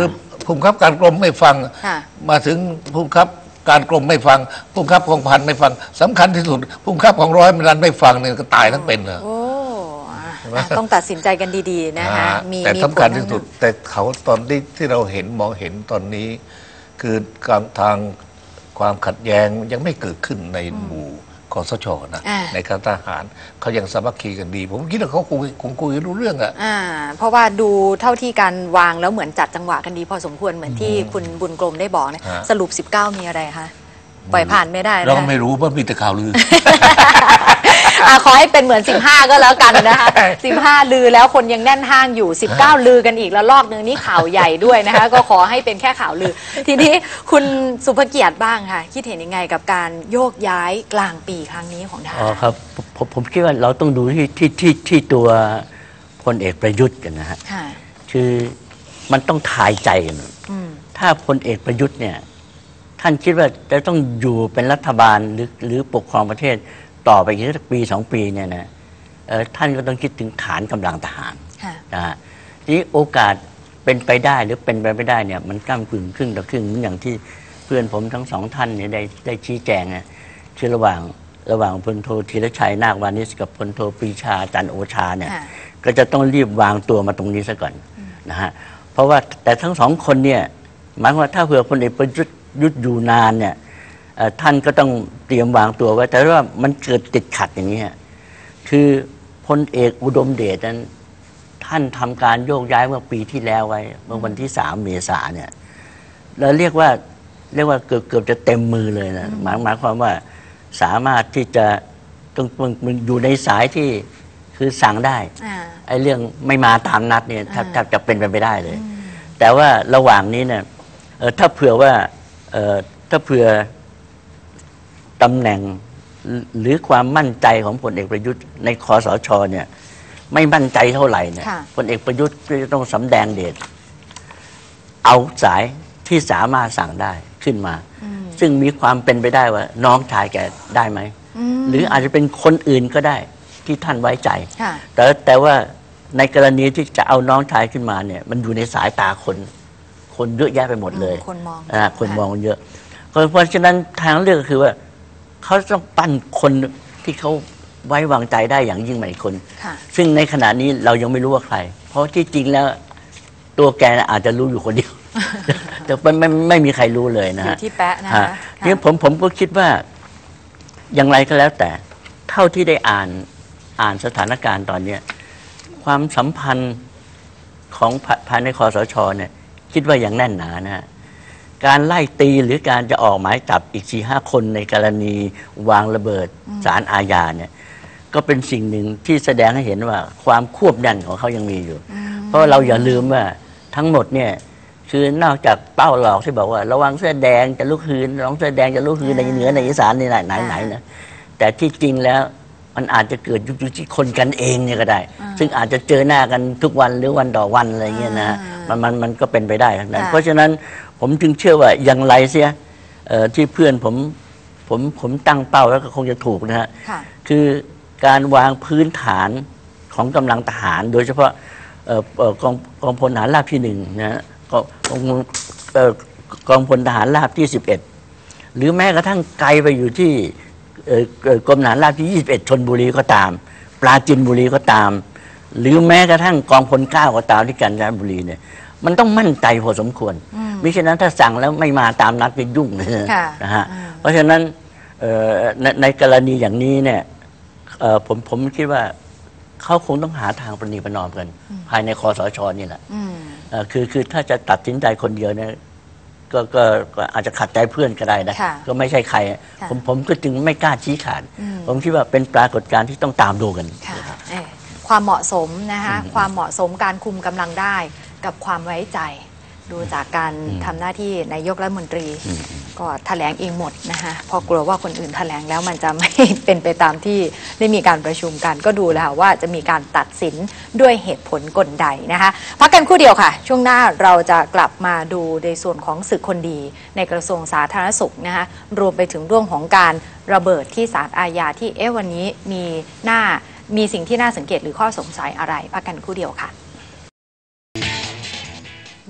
ผู้บังคับการกรมไม่ฟังค่ะมาถึงผู้บังคับการกรมไม่ฟังผู้บังคับของพันไม่ฟังสำคัญที่สุดผู้บังคับของร้อยมันรันไม่ฟังเนี่ยก็ตายทั้งเป็นเลยโอ้อ่ะต้องตัดสินใจกันดีๆนะคะมีแต่มีสำคัญผลที่สุดแต่เขาตอนที่ที่เราเห็นมองเห็นตอนนี้ คือการทางความขัดแย้งยังไม่เกิดขึ้นในหมู่คสชนะอ่าในการทหารเขายังสามัคคีกันดี ผมคิดว่าเขาคงคงคุยกันรู้เรื่องอะอ่าเพราะว่าดูเท่าที่การวางแล้วเหมือนจัดจังหวะกันดีพอสมควรเหมือนที่คุณบุญกรมได้บอกนะฮะสรุปสิบเก้ามีอะไรคะปล่อยผ่านไม่ได้นะเราก็ไม่รู้เพราะมีแต่ข่าวลืออ่ะขอให้เป็นเหมือนสิบห้าก็แล้วกันนะคะสิบห้าลือแล้วคนยังแน่นห้างอยู่สิบเก้าลือกันอีกแล้วลอกนึงนี่ข่าวใหญ่ด้วยนะคะก็ขอให้เป็นแค่ข่าวลือ ทีนี้คุณสุภเกียรติบ้างค่ะคิดเห็นยังไงกับการโยกย้ายกลางปีครั้งนี้ของทหารอ๋อครับผมผมผมคิดว่าเราต้องดูที่ที่ที่ที่ตัวพลเอกประยุทธ์กันนะฮะค่ะคือมันต้องทายใจกันอืมถ้าพลเอกประยุทธ์เนี่ยท่านคิดว่าจะต้องอยู่เป็นรัฐบาลหรือหรือปกครองประเทศต่อไปอีกสักปีสองปีเนี่ยนะเอ่อท่านก็ต้องคิดถึงฐานกำลังทหารค่ะนะฮะทีนี้โอกาสเป็นไปได้หรือเป็นไปไม่ได้เนี่ยมันก้ากึ่งครึ่งต่อครึ่งเหมือนอย่างที่เพื่อนผมทั้งสองท่านเนี่ยได้ได้ชี้แจงนะคือระหว่างระหว่างพลโทธีรชัยนาควานิชกับพลโทปรีชาจันทร์โอชาเนี่ยค่ะก็จะต้องรีบวางตัวมาตรงนี้ซะก่อนนะฮะเพราะว่าแต่ทั้งสองคนเนี่ยหมายความว่าถ้าเผื่อพลเอกประยุทธ์ยุทธอยู่นานเนี่ยเอ่อท่านก็ต้องเตรียมวางตัวไว้แต่ว่ามันเกิดติดขัดอย่างนี้ฮะคือพลเอกอุดมเดชนั้นท่านทำการโยกย้ายเมื่อปีที่แล้วไว้เมื่อวันที่สามเมษาเนี่ยเราเรียกว่าเรียกว่าเกือบเกือบจะเต็มมือเลยนะหมายหมายความว่าสามารถที่จะต้องมันอยู่ในสายที่คือสั่งได้อ่าไอ้เรื่องไม่มาตามนัดเนี่ยแทบอ่าแทบจะเป็นไปไม่ได้เลย แต่ว่าระหว่างนี้เนี่ยเอ่อถ้าเผื่อว่าเอ่อถ้าเผื่อตำแหน่งหรือหรือความมั่นใจของพลเอกประยุทธ์ในคสชเนี่ยไม่มั่นใจเท่าไหร่เนี่ยค่ะพลเอกประยุทธ์ก็จะต้องสำแดงเดชเอาสายที่สามารถสั่งได้ขึ้นมาอืมซึ่งมีความเป็นไปได้ว่าน้องชายแกได้ไหมอืมหรืออาจจะเป็นคนอื่นก็ได้ที่ท่านไว้ใจค่ะแต่แต่ว่าในกรณีที่จะเอาน้องชายขึ้นมาเนี่ยมันอยู่ในสายตาคน คนเยอะแยะไปหมดเลยคนมองอ่าคนมองเยอะเพราะเพราะฉะนั้นทางเลือกก็คือว่าเขาต้องปั้นคนที่เขาไว้วางใจได้อย่างยิ่งใหม่คนค่ะซึ่งในขณะนี้เรายังไม่รู้ว่าใคร เพราะที่จริงแล้วตัวแกน่ะอาจจะรู้อยู่คนเดียว แต่ไม่ไม่ไม่มีใครรู้เลยนะอยู่ฮะที่แปะนะฮะคะเนี่ยผมผมก็คิดว่าอย่างไรก็แล้วแต่เท่าที่ได้อ่านอ่านสถานการณ์ตอนเนี้ยความสัมพันธ์ของภาภายในคอสชเนี่ยคิดว่าอย่างแน่นหนานะฮะการไล่ตีหรือการจะออกหมายจับอีกสี่ห้าคนในกรณีวางระเบิดสารอาญาเนี่ยก็เป็นสิ่งหนึ่งที่แสดงให้เห็นว่าความควบแน่นของเขายังมีอยู่ เพราะเราอย่าลืมว่าทั้งหมดเนี่ยคือนอกจากเป้าหลอกที่บอกว่า ระวังเสื้อแดงจะลุกฮืนระวังเสื้อแดงจะลุกฮืนในเหนือในอีสานในไหนไหนไหนนะแต่ที่จริงแล้วมันอาจจะเกิดอยู่ที่คนกันเองเนี่ยก็ได้ ซึ่งอาจจะเจอหน้ากันทุกวันหรือวันต่อวันอะไรเงี้ยนะมันมันมันก็เป็นไปได้ทั้งนั้นค่ะเพราะฉะนั้นผมจึงเชื่อว่าอย่างไรเสียเอ่อที่เพื่อนผมผมผมตั้งเป้าแล้วก็คงจะถูกนะฮะค่ะคือการวางพื้นฐานของกำลังทหาร โดยเฉพาะเอ่อเอ่อกองกองพลทหารราบที่หนึ่งนะฮะกองกองเอ่อกองพลทหารราบที่สิบเอ็ดหรือแม้กระทั่งไกลไปอยู่ที่เอ่อเอ่อกรมทหารราบที่ยี่สิบเอ็ดชลบุรีก็ตาม ปราจีนบุรีก็ตาม หรือแม้กระทั่งกองพลเก้าก็ตามที่กาญจนบุรีเนี่ยมันต้องมั่นใจพอสมควรมิฉะนั้นถ้าสั่งแล้วไม่มาตามนัดก็ยุ่งเลยค่ะนะฮะอืมเพราะฉะนั้นเอ่อในในกรณีอย่างนี้เนี่ยเอ่อผมผมคิดว่าเขาคงต้องหาทางประนีประนอมกัน ภายในคอสชนี่แหละอืมเอ่อคือคือถ้าจะตัดสินใจคนเดียวเนี่ยก็ก็ก็อาจจะขัดใจเพื่อนก็ได้นะค่ะก็ไม่ใช่ใครค่ะผมผมก็จึงไม่กล้าชี้ขาดอืมผมคิดว่าเป็นปรากฏการณ์ที่ต้องตามดูกันค่ะนะครับเอ่อความเหมาะสมนะคะความเหมาะสมการคุมกำลังได้กับความไว้ใจ ดูจากการทำหน้าที่นายกรัฐมนตรี ก็แถลงเองหมดนะคะเพอกลัวว่าคนอื่นแถลงแล้วมันจะไม่ เป็นไปตามที่ได้มีการประชุมกัน ก็ดูแล้วว่าจะมีการตัดสินด้วยเหตุผลกลใดนะคะพักกันครู่เดียวค่ะ ช่วงหน้าเราจะกลับมาดูในส่วนของศึกคนดี ในกระทรวงสาธารณสุขนะคะรวมไปถึงเรื่องของการระเบิดที่ศาลอาญาที่เอ๊ะวันนี้มีหน้ามีสิ่งที่น่าสังเกตหรือข้อสงสัยอะไรพักกันครู่เดียวค่ะ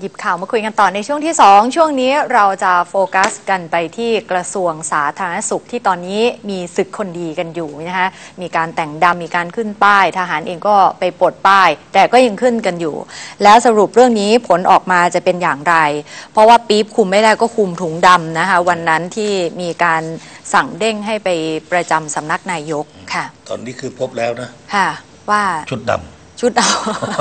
หยิบข่าวมาคุยกันต่อในช่วงที่สองช่วงนี้เราจะโฟกัสกันไปที่กระทรวงสาธารณสุขที่ตอนนี้มีศึกคนดีกันอยู่นะคะมีการแต่งดำมีการขึ้นป้ายทหารเองก็ไปปลดป้ายแต่ก็ยังขึ้นกันอยู่แล้วสรุปเรื่องนี้ผลออกมาจะเป็นอย่างไรเพราะว่าปี๊บคุมไม่ได้ก็คุมถุงดำนะคะวันนั้นที่มีการสั่งเด้งให้ไปประจำสำนักนายกค่ะตอนนี้คือพบแล้วนะค่ะว่าชุดดำชุดดำ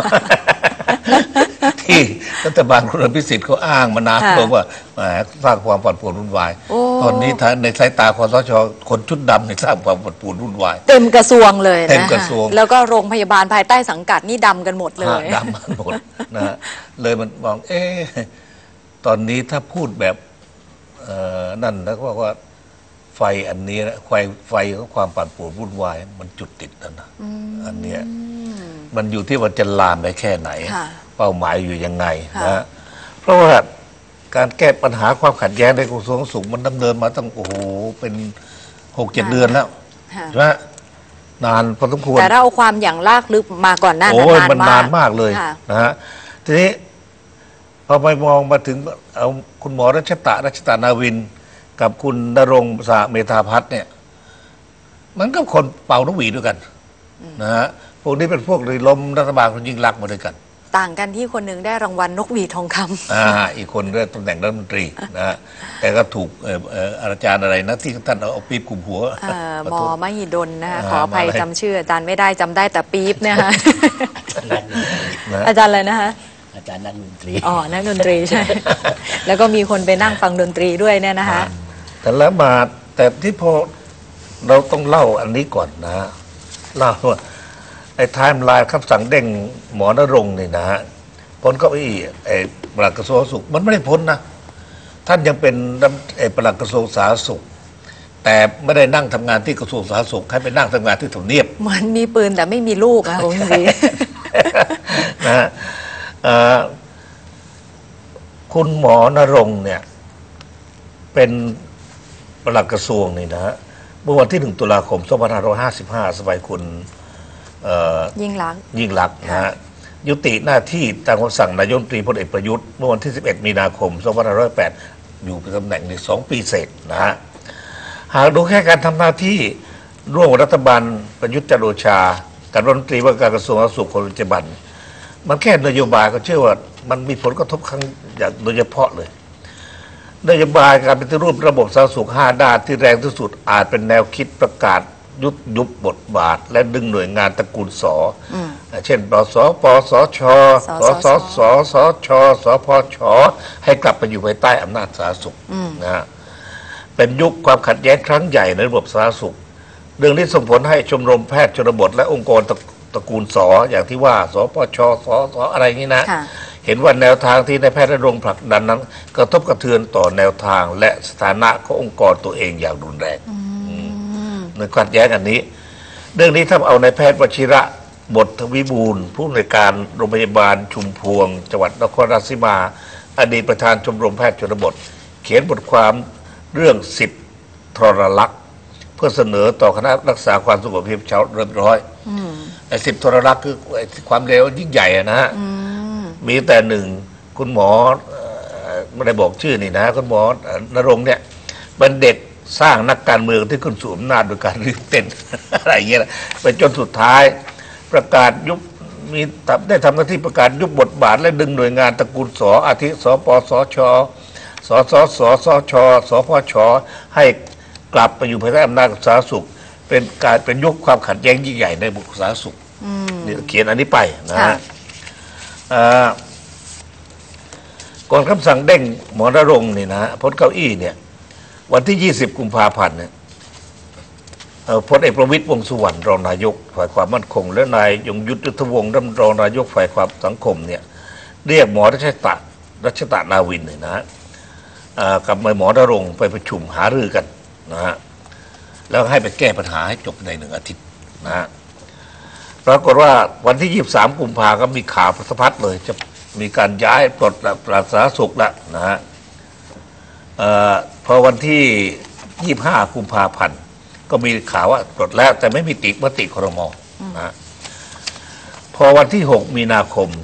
ที่รัฐบาลคุณอภิสิทธิ์เขาอ้างมานานบอกว่าสร้างความปั่นป่วนวุ่นวายตอนนี้ในสายตาคสช.คนชุดดำในสร้างความปั่นป่วนวุ่นวายเต็มกระทรวงเลยนะเต็มกระทรวงแล้วก็โรงพยาบาลภายใต้สังกัดนี่ดำกันหมดเลยดำกันหมดนะเลยมันมองเอ๊ะตอนนี้ถ้าพูดแบบนั่นแล้วก็ว่าไฟอันนี้นะไฟไฟของความปั่นป่วนวุ่นวายมันจุดติดแล้วนะอันเนี้ยมันอยู่ที่ว่าจะลามไปแค่ไหนเป้าหมายอยู่ยังไงนะเพราะว่าการแก้ปัญหาความขัดแย้งในกระทรวงสุขมันดำเนินมาตั้งโอ้โหเป็นหกเจ็ดเดือนแล้วใช่ไหมนานพอสมควรแต่เราเอาความอย่างลากลึกมาก่อนหน้านั้นโอ้ยมันนานมากเลยนะฮะทีนี้พอไปมองมาถึงเอาคุณหมอรัชตะรัชตะนาวินกับคุณณรงค์สาเมธาพัฒน์เนี่ยมันก็คนเป่านกหวีดด้วยกันนะฮะพวกนี้เป็นพวกเลยล้มรัฐบาลคนยิ่งรักมาด้วยกันต่างกันที่คนหนึ่งได้รางวัลนกหวีดทองคำอ่าอีกคนได้ตำแหน่งรัฐมนตรีนะฮะแต่ก็ถูกเอ่อเอ่ออาจารย์อะไรนะที่ท่านเอาปี๊บคุมหัวหมอมหิดลนะคะขออภัยจำชื่ออาจารย์ไม่ได้จำได้แต่ปี๊บเนี่ยค่ะอาจารย์อะไรนะคะอาจารย์นักดนตรีอ๋อนักดนตรีใช่แล้วก็มีคนไปนั่งฟังดนตรีด้วยเนี่ยนะคะแต่แล้วมาแต่ที่พอเราต้องเล่าอันนี้ก่อนนะเล่าว่าไอ้ไทม์ไลน์คำสั่งเด้งหมอนรงค์นี่นะฮะพ้นเก้าอี้ไอ้ปลัดกระทรวงสาธารณสุขมันไม่ได้พ้นนะท่านยังเป็นไอ้ปลัดกระทรวงสาธารณสุขแต่ไม่ได้นั่งทำงานที่กระทรวงสาธารณสุขให้ไปนั่งทำงานที่ทำเนียบเหมือนมีปืนแต่ไม่มีลูกอะคุณสีนะฮะคุณหมอนรงค์เนี่ยเป็นปลัดกระทรวงนี่นะฮะเมื่อวันที่หนึ่งตุลาคมสองพันห้าร้อยห้าสิบห้าสมัยคุณยิ่งลักษณ์ยิ่งลักษณ์นะฮะยุติหน้าที่ตามคำสั่งนายกรัฐมนตรีพลเอกประยุทธ์เมื่อวันที่สิบเอ็ดมีนาคมสองพันห้าร้อยแปดอยู่เป็นตำแหน่งในสองปีเศษนะฮะหากดูแค่การทำหน้าที่ร่วมรัฐบาลประยุทธ์จันทร์โอชากับรัฐมนตรีว่าการกระทรวงสาธารณสุขคนปัจจุบันมันแค่นโยบายก็เชื่อว่ามันมีผลกระทบครั้งอย่างโดยเฉพาะเลยนโยบายการปฏิรูประบบสาธารณสุขห้าด้านที่แรงที่สุดอาจเป็นแนวคิดประกาศยุบยุบบทบาทและดึงหน่วยงานตระกูลสอเช่นปสปสชสสสสชสพชให้กลับไปอยู่ภายใต้อำนาจสาธารณสุขนะเป็นยุคความขัดแย้งครั้งใหญ่ในระบบสาธารณสุขเรื่องนี้ส่งผลให้ชมรมแพทย์ชนบทและองค์กรตระกูลสออย่างที่ว่าสปชสสอะไรนี้นะเห็นว่าแนวทางที่นายแพทย์ณรงค์ผลักดันนั้นกระทบกระเทือนต่อแนวทางและสถานะขององค์กรตัวเองอย่างรุนแรงในขัดแย้งอันนี้เรื่องนี้ถ้าเอานายแพทย์วชิระบททวิบูลย์ผู้อำนวยการโรงพยาบาลชุมพวงจังหวัดนครราชสีมาอดีตประธานชมรมแพทย์ชนบทเขียนบทความเรื่องสิบทรลักษณ์เพื่อเสนอต่อคณะรักษาความสงบเรียบเรียบร้อยไอ้สิบทรลักษณ์คือความเลวยิ่งใหญ่นะฮะมีแต่หนึ่งคุณหมอไม่ได้บอกชื่อนี่นะคุณหมอนรงค์เนี่ยเป็นเด็กสร้างนักการเมืองที่ขึ้นสู่อำนาจโดยการรีบเต้นอะไรอย่างเงี้ยไปจนสุดท้ายประกาศยุบมีได้ทำหน้าที่ประกาศยุบบทบาทและดึงหน่วยงานตระกูลสออาทิสปสชสสสสชสพชให้กลับไปอยู่ภายใต้อำนาจสาธารณสุขเป็นการเป็นยุคความขัดแย้งยิ่งใหญ่ในระบบสาธารณสุขนี่เขียนอันนี้ไปนะฮะก่อนคำสั่งเด้งหมอนรงค์นี่นะพ้นเก้าอี้เนี่ยวันที่ยี่สิบกุมภาพันธ์เนี่ยพลเอกประวิตรวงษ์สุวรรณรองนายกฝ่ายความมั่นคงและนายยงยุทธยุทธวงศ์รองนายกฝ่ายความสังคมเนี่ยเรียกหมอรัชตะรัชตะนาวินเนี่ยนะกับหมอนรงค์ไปประชุมหารือกันนะฮะแล้วให้ไปแก้ปัญหาให้จบในหนึ่งอาทิตย์นะฮะปรากฏว่าวันที่ยี่สิบสามกุมภาก็มีข่าวสะพัดเลยจะมีการย้ายปลดปลัดสาธารณสุขแล้วนะฮะพอวันที่ยี่สิบห้ากุมภาพันธ์ก็มีข่าวว่าปลดแล้วแต่ไม่มีติมติครม.นะพอวันที่หกมีนาคม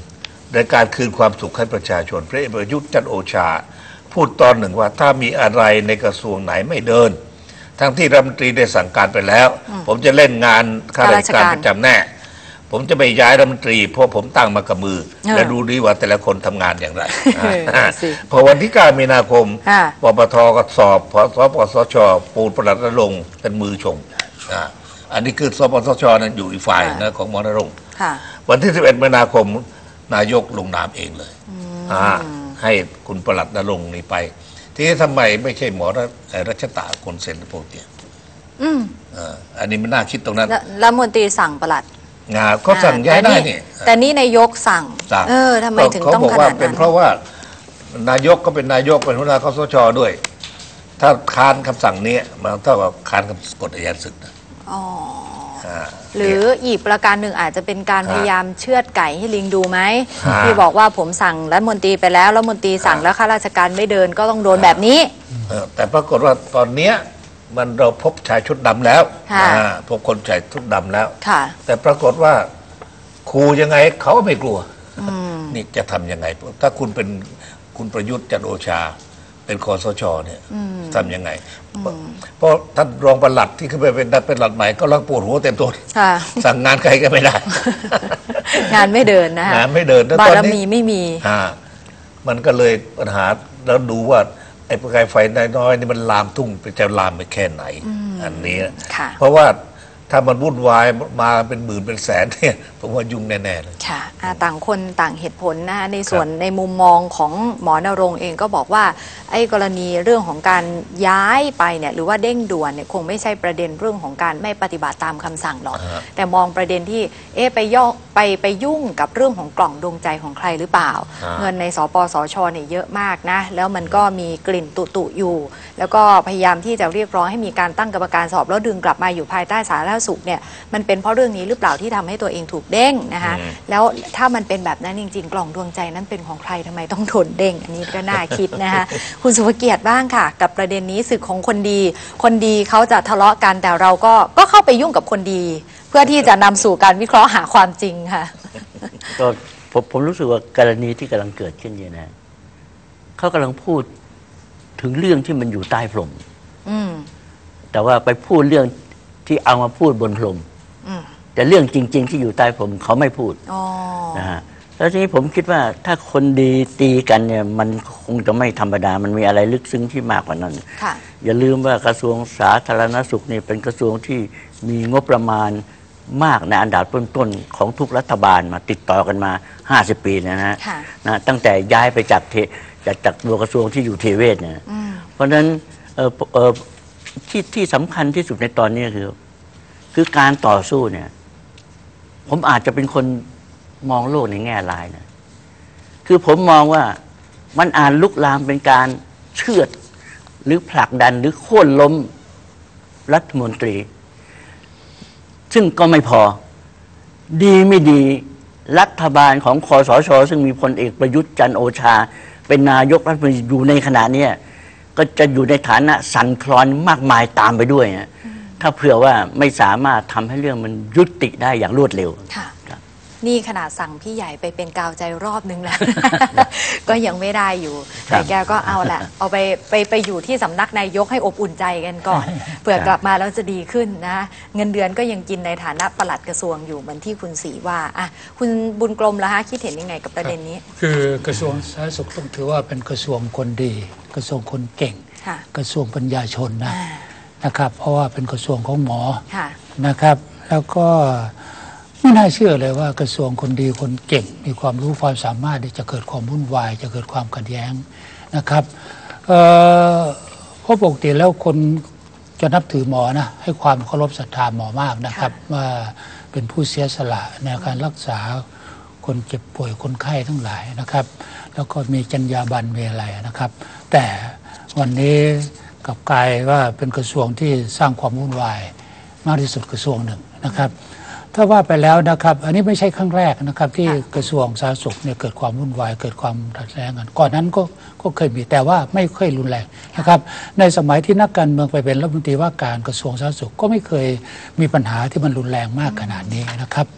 ในการคืนความสุขให้ประชาชนพระเอกประยุทธ์จันทร์โอชาพูดตอนหนึ่งว่าถ้ามีอะไรในกระทรวงไหนไม่เดินทั้งที่รัฐมนตรีได้สั่งการไปแล้วผมจะเล่นงานข้าราชการประจำแน่ผมจะไปย้ายรัฐมนตรีเพราะผมตั้งมากับมือและดูดีว่าแต่ละคนทำงานอย่างไรพอวันที่เก้ามีนาคมปปทก็สอบพสปสชปูนประหลัดณรงค์เป็นมือชงอันนี้คือสปสชนั้นอยู่อีกฝ่ายนะของหมอณรงค์วันที่สิบเอ็ดมีนาคมนายกลงนามเองเลยให้คุณประหลัดณรงค์นี่ไปทีนี้ทำไมไม่ใช่หมอรัชตาคนเซ็นพวกนี้อันนี้มันน่าคิดตรงนั้นรัฐมนตรีสั่งประหลัดงานเขาสั่งย้ายได้นี่แต่นี่นายกสั่งเออทำไมถึงต้องขนาดนั้นเป็นเพราะว่านายกก็เป็นนายกเป็นหัวหน้าคสชด้วยถ้าค้านคำสั่งนี้มันเท่ากับค้านคำกฎอัยศึกนะอ๋อหรืออีกประการหนึ่งอาจจะเป็นการพยายามเชือดไก่ให้ลิงดูไหมที่บอกว่าผมสั่งรัฐมนตรีไปแล้วรัฐมนตรีสั่งแล้วข้าราชการไม่เดินก็ต้องโดนแบบนี้แต่ปรากฏว่าตอนเนี้ยมันเราพบชายชุดดำแล้วพบคนชายชุดดำแล้วแต่ปรากฏว่าครูยังไงเขาไม่กลัวนี่จะทำยังไงถ้าคุณเป็นคุณประยุทธ์จันทร์โอชาเป็นคสชเนี่ยทำยังไงเพราะท่านรองปลัดที่ขึ้นไปเป็นเป็นหลัดใหม่ก็รังปวดหัวเต็มตัวสั่งงานใครก็ไม่ได้งานไม่เดินนะงานไม่เดินบารมีไม่มีมันก็เลยปัญหาแล้วดูว่าไอ้ประกายไฟน้อยๆนี่มันลามทุ่งไปจะลามไปแค่ไหนอันนี้เพราะว่าถ้ามันวุ่นวายมาเป็นหมื่นเป็นแสนเนี่ยผมว่ายุ่งแน่ๆเลยค่ะต่างคนต่างเหตุผลนะในส่วนในมุมมองของหมอนรงค์เองก็บอกว่าไอ้กรณีเรื่องของการย้ายไปเนี่ยหรือว่าเด้งด่วนเนี่ยคงไม่ใช่ประเด็นเรื่องของการไม่ปฏิบัติตามคำสั่งหรอกแต่มองประเด็นที่เอ๊ะไปย่อไปไปยุ่งกับเรื่องของกล่องดวงใจของใครหรือเปล่าเงินในสปสชเนี่ยเยอะมากนะแล้วมันก็มีกลิ่นตุตุอยู่แล้วก็พยายามที่จะเรียกร้องให้มีการตั้งกรรมการสอบแล้วดึงกลับมาอยู่ภายใต้สาธารณสุขเนี่ยมันเป็นเพราะเรื่องนี้หรือเปล่าที่ทำให้ตัวเองถูกเด้งนะคะแล้วถ้ามันเป็นแบบนั้นจริงๆกล่องดวงใจนั้นเป็นของใครทำไมต้องโดนเด้งอันนี้ก็น่าคิดนะคะคุณสุภเกียรติบ้างค่ะกับประเด็นนี้ศึกของคนดีคนดีเขาจะทะเลาะกันแต่เราก็ก็เข้าไปยุ่งกับคนดีเพื่อที่จะนำสู่การวิเคราะห์หาความจริงค่ะก็ผมผมรู้สึกว่ากรณีที่กำลังเกิดขึ้นเนี่ยนะเขากำลังพูดถึงเรื่องที่มันอยู่ใต้พรมแต่ว่าไปพูดเรื่องที่เอามาพูดบนพรมแต่เรื่องจริงๆที่อยู่ใต้พรมเขาไม่พูดนะฮะแล้วทีนี้ผมคิดว่าถ้าคนดีตีกันเนี่ยมันคงจะไม่ธรรมดามันมีอะไรลึกซึ้งที่มากกว่านั้นอย่าลืมว่ากระทรวงสาธารณสุขนี่เป็นกระทรวงที่มีงบประมาณมากในอันดับต้นๆของทุกรัฐบาลมาติดต่อกันมาห้าสิบปีนะฮะนะตั้งแต่ย้ายไปจากเทจากจากตัวกระทรวงที่อยู่เทเวศเนี่ยเพราะฉะนั้นเอ่อเอ่อที่ที่สำคัญที่สุดในตอนนี้คือคือการต่อสู้เนี่ยผมอาจจะเป็นคนมองโลกในแง่ร้ายนะคือผมมองว่ามันอาจลุกลามเป็นการเชือดหรือผลักดันหรือโค่นล้มรัฐมนตรีซึ่งก็ไม่พอดีไม่ดีรัฐบาลของคสช.ซึ่งมีพลเอกประยุทธ์จันทร์โอชาเป็นนายกรัฐมนตรีอยู่ในขณะนี้ก็จะอยู่ในฐานะสั่นคลอนมากมายตามไปด้วยนะถ้าเผื่อว่าไม่สามารถทำให้เรื่องมันยุติได้อย่างรวดเร็วนี่ขนาดสั่งพี่ใหญ่ไปเป็นกาวใจรอบนึงแล้ว ก็ยังไม่ได้อยู่แต่แกก็เอาแหละเอาไปไปไปอยู่ที่สำนักนายกให้อบอุ่นใจกันก่อนเผื่อกลับมาแล้วจะดีขึ้นนะเงินเดือนก็ยังกินในฐานะปลัดกระทรวงอยู่เหมือนที่คุณศรีว่าอ่ะคุณบุญกลมล่ะฮะคิดเห็นยังไงกับประเด็นนี้คือกระทรวงสาธารณสุขต้องถือว่าเป็นกระทรวงคนดีกระทรวงคนเก่งกระทรวงปัญญาชนนะนะครับเพราะว่าเป็นกระทรวงของหมอนะครับแล้วก็ไม่น่าเชื่อเลยว่ากระทรวงคนดีคนเก่งมีความรู้ความสามารถที่จะเกิดความวุ่นวายจะเกิดความขัดแย้งนะครับเอ่อเพราะปกติแล้วคนจะนับถือหมอนะให้ความเคารพศรัทธาหมอมากนะครับว่าเป็นผู้เสียสละในการรักษาคนเจ็บป่วยคนไข้ทั้งหลายนะครับแล้วก็มีจรรยาบรรณมีอะไรนะครับแต่วันนี้กลับกลายว่าเป็นกระทรวงที่สร้างความวุ่นวายมากที่สุดกระทรวงหนึ่งนะครับถ้าว่าไปแล้วนะครับอันนี้ไม่ใช่ครั้งแรกนะครับที่กระทรวงสาธารณสุขเนี่ยเกิดความวุ่นวายเกิดความขัดแย้งกันก่อนนั้นก็ก็เคยมีแต่ว่าไม่เคยรุนแรงนะครับในสมัยที่นักการเมืองไปเป็นรัฐมนตรีว่าการกระทรวงสาธารณสุขก็ไม่เคยมีปัญหาที่มันรุนแรงมากขนาดนี้นะครับ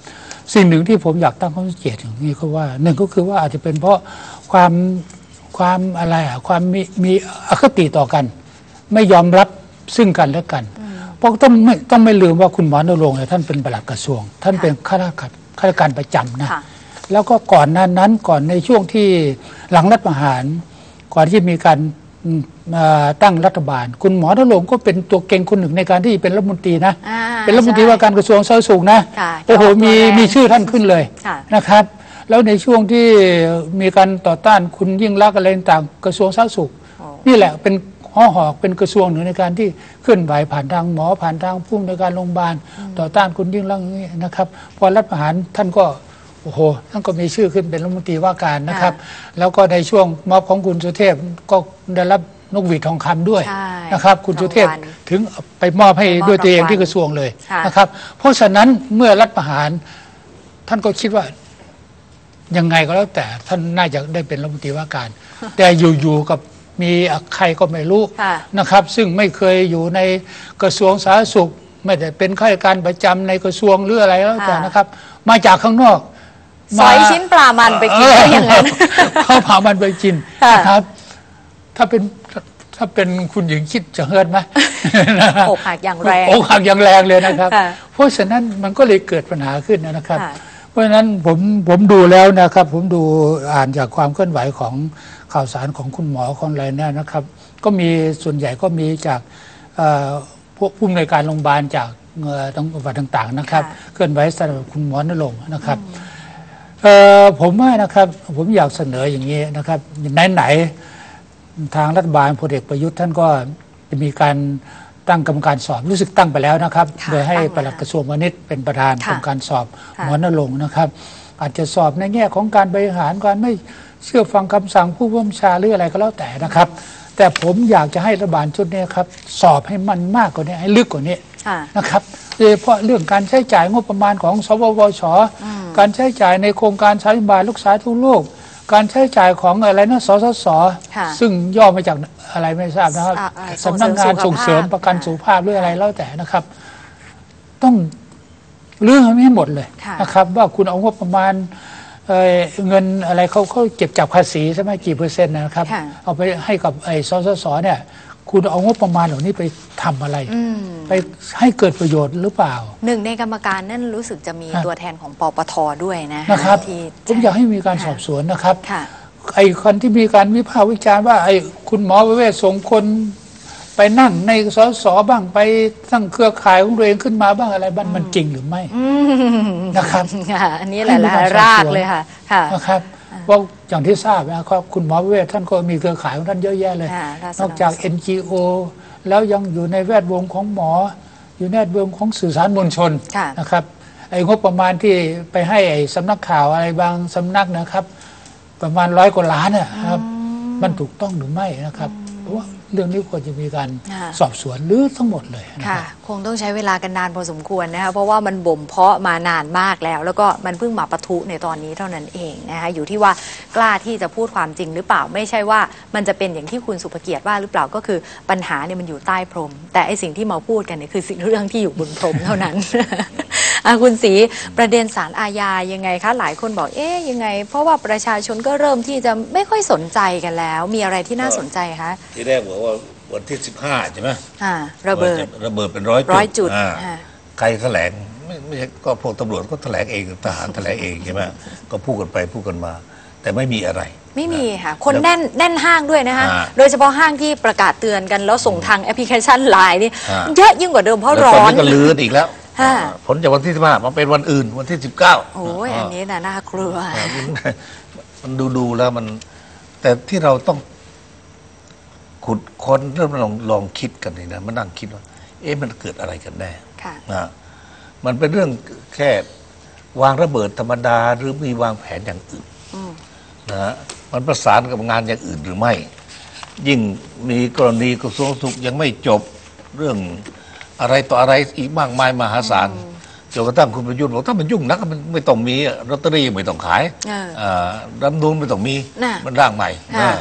สิ่งหนึ่งที่ผมอยากตั้งข้อสังเกตอย่างนี้ก็ว่าหนึ่งก็คือว่าอาจจะเป็นเพราะความความอะไรอ่ะความมีมีอคติต่อกัน ไม่ยอมรับซึ่งกันและกันเพราะต้องไม่ต้องไม่ลืมว่าคุณหมอณรงค์เนี่ยท่านเป็นปลัดกระทรวง ท่านเป็นข้าราชการข้าราชการประจำนะแล้วก็ก่อนหน้านั้นก่อนในช่วงที่หลังรัฐประหารก่อนที่มีการตั้งรัฐบาลคุณหมอณรงค์ก็เป็นตัวเก่งคนหนึ่งในการที่เป็นรัฐมนตรีนะเป็นรัฐมนตรีว่าการกระทรวงสาธารณสุขนะโอ้โหมีมีชื่อท่านขึ้นเลยนะครับแล้วในช่วงที่มีการต่อต้านคุณยิ่งลักษณ์อะไรต่างกระทรวงสาธารณสุขนี่แหละเป็นห่อหอกเป็นกระทรวงหนึ่งในการที่เคลื่อนไหวผ่านทางหมอผ่านทางผู้ในการโรงพยาบาลต่อต้านคุณยิ่งลักษณ์นี่นะครับพอรัฐประหารท่านก็โอ้โหท่านก็มีชื่อขึ้นเป็นรัฐมนตรีว่าการนะครับแล้วก็ในช่วงม็อบของคุณสุเทพก็ได้รับนกหวีดทองคำด้วยนะครับคุณสุเทพถึงไปมอบให้ด้วยตัวเองที่กระทรวงเลยนะครับเพราะฉะนั้นเมื่อรัฐประหารท่านก็คิดว่ายังไงก็แล้วแต่ท่านน่าจะได้เป็นรัฐมนตรีว่าการแต่อยู่ๆกับมีใครก็ไม่รู้นะครับซึ่งไม่เคยอยู่ในกระทรวงสาธารณสุขไม่ได้เป็นข้าราชการประจำในกระทรวงหรืออะไรแล้วแต่นะครับมาจากข้างนอกสอยชิ้นปลามันไปกินได้อย่างนั้นเขาพามันไปกินนะครับถ้าเป็นถ้าเป็นคุณหญิงคิดจะเฮิร์ตไหมอกหักอย่างแรงอกหักอย่างแรงเลยนะครับเพราะฉะนั้นมันก็เลยเกิดปัญหาขึ้นนะครับเพราะฉะนั้นผมผมดูแล้วนะครับผมดูอ่านจากความเคลื่อนไหวของข่าวสารของคุณหมอของอะไรเนี่ยนะครับก็มีส่วนใหญ่ก็มีจากพวกผู้อำนวยการโรงพยาบาลจากจังหวัดต่างๆนะครับเคลื่อนไหวสำหรับคุณหมอณรงค์นะครับผมว่านะครับผมอยากเสนออย่างนี้นะครับไหนๆทางรัฐบาลพลเอกประยุทธ์ท่านก็จะมีการตั้งกรรมการสอบรู้สึกตั้งไปแล้วนะครับโดยให้ปลัดกระทรวงพาณิชย์เป็นประธานกรรมการสอบหมอณรงค์นะครับอาจจะสอบในแง่ของการบริหารการไม่เชื่อฟังคำสั่งผู้บัญชาหรืออะไรก็แล้วแต่นะครับแต่ผมอยากจะให้รัฐบาลชุดนี้ครับสอบให้มันมากกว่านี้ให้ลึกกว่านี้นะครับโดยเฉพาะเรื่องการใช้จ่ายงบประมาณของสววช.การใช้จ่ายในโครงการสาธารณบาลลูกสาวทั่วโลกการใช้จ่ายของอะไรนะสสส.ซึ่งย่อมาจากอะไรไม่ทราบนะครับสำนักงานส่งเสริมประกันสุขภาพหรืออะไรแล้วแต่นะครับต้องเรื่องให้หมดเลยนะครับว่าคุณเอางบประมาณเงินอะไรเขาเขาเก็บจากภาษีใช่ไหมกี่เปอร์เซ็นต์นะครับเอาไปให้กับไอ้สสสเนี่ยคุณเอางบประมาณเหล่านี้ไปทำอะไรไปให้เกิดประโยชน์หรือเปล่าหนึ่งในกรรมการนั่นรู้สึกจะมีตัวแทนของปปท.ด้วยนะนะครับผมอยากให้มีการสอบสวนนะครับไอ้คนที่มีการวิพากษ์วิจารณ์ว่าไอ้คุณหมอประเวศส่งคนไปนั่งในสสบ้างไปตั้งเครือข่ายของตัวเองขึ้นมาบ้างอะไรบ้างมันจริงหรือไม่นะครับอันนี้แหละรากเลยค่ะนะครับว่าอย่างที่ทราบนะครับคุณหมอประเวศท่านก็มีเครือข่ายของท่านเยอะแยะเลยนอกจาก เอ็น จี โอ แล้วยังอยู่ในแวดวงของหมออยู่ในแวดวงของสื่อสารมวลชนนะครับไอ้งบประมาณที่ไปให้ไอ้สำนักข่าวอะไรบางสำนักนะครับประมาณร้อยกว่าล้านนะครับมันถูกต้องหรือไม่นะครับเพราะว่าเรื่องนี้ควรจะมีการสอบสวนหรือทั้งหมดเลยค่ะคงต้องใช้เวลากันนานพอสมควรนะคะเพราะว่ามันบ่มเพาะมานานมากแล้วแล้วก็มันเพิ่งมาปะทุในตอนนี้เท่านั้นเองนะคะอยู่ที่ว่ากล้าที่จะพูดความจริงหรือเปล่าไม่ใช่ว่ามันจะเป็นอย่างที่คุณสุภเกียรติว่าหรือเปล่าก็คือปัญหาเนี่ยมันอยู่ใต้พรมแต่ไอสิ่งที่มาพูดกันเนี่ยคือสิ่งเรื่องที่อยู่บนพรมเท่านั้น คุณศรีประเด็นศาลอาญายังไงคะหลายคนบอกเอ๊ยยังไงเพราะว่าประชาชนก็เริ่มที่จะไม่ค่อยสนใจกันแล้วมีอะไรที่น่าสนใจคะที่แรกบอกว่าวันที่สิบห้าใช่ไหมอ่าระเบิดระเบิดเป็นร้อยร้อยจุดใครแถลงไม่ไม่ใช่ก็พวกตำรวจก็แถลงเองทหารแถลงเองใช่ไหมก็พูดกันไปพูดกันมาแต่ไม่มีอะไรไม่มีค่ะคนแน่นแน่นห้างด้วยนะคะโดยเฉพาะห้างที่ประกาศเตือนกันแล้วส่งทางแอปพลิเคชันไลน์นี่เยอะยิ่งกว่าเดิมเพราะร้อนก็ลืออีกแล้วผลจากวันที่สิบห้ามาเป็นวันอื่นวันที่สิบเก้าโอ้ยอันนี้น่ะน่ากลัวมันดูดูแล้วมันแต่ที่เราต้องขุดค้นเริ่มลองลองคิดกันเลยนะมานั่งคิดว่าเอ๊ะมันเกิดอะไรกันแน่นะมันเป็นเรื่องแค่วางระเบิดธรรมดาหรือมีวางแผนอย่างอื่นนะฮะมันประสานกับงานอย่างอื่นหรือไม่ยิ่งมีกรณีกระทรวงสุขยังไม่จบเรื่องอะไรต่ออะไรอีกมากมายมหาศาลจนกระทั่งคุณประยุทธ์บอกถ้ามันยุ่งนักมันไม่ต้องมีลอตเตอรี่ไม่ต้องขายรัฐธรรมนูญไม่ต้องมีมันร่างใหม่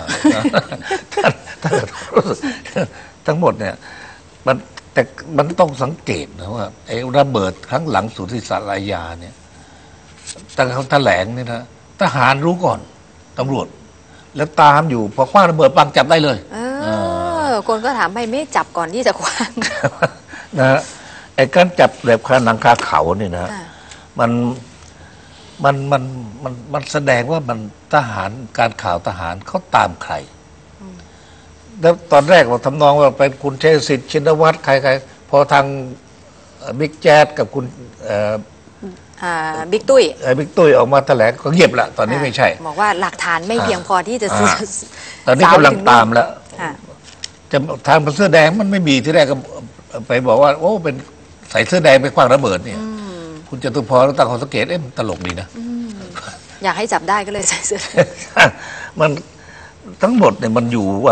ทั้งหมดเนี่ยมันแต่มันต้องสังเกตนะว่าไอ้ระเบิดครั้งหลังสุดที่ศาลอาญาเนี่ยตั้งเขาแถลงนี่นะทหารรู้ก่อนตำรวจแล้วตามอยู่พอคว้างระเบิดปังจับได้เลยเออคนก็ถามไปไม่จับก่อนที่จะคว้างนะฮะไอ้การจับแบบคาหนังคาเขาเนี่ยนะมันมันมันมันมันแสดงว่ามันทหารการข่าวทหารเขาตามใครแล้วตอนแรกเราทำนองว่าเป็นคุณเชษฐศิษย์ชินวัตรใครๆพอทางบิ๊กแจ๊ดกับคุณบิ๊กตุ้ยบิ๊กตุ้ยออกมาแถลงก็เงียบละตอนนี้ไม่ใช่บอกว่าหลักฐานไม่เพียงพอที่จะตอนนี้กำลังตามแล้วจะทางเสื้อแดงมันไม่มีที่แรกก็ไปบอกว่าโอ้เป็นใส่เสื้อแดงไปคว้างระเบิดเนี่ยคุณจตุพรตั้งข้อสังเกตเอ๊ะมันตลกดีนะอยากให้จับได้ก็เลยใส่เสื้อมันทั้งหมดเนี่ยมันอยู่ว่า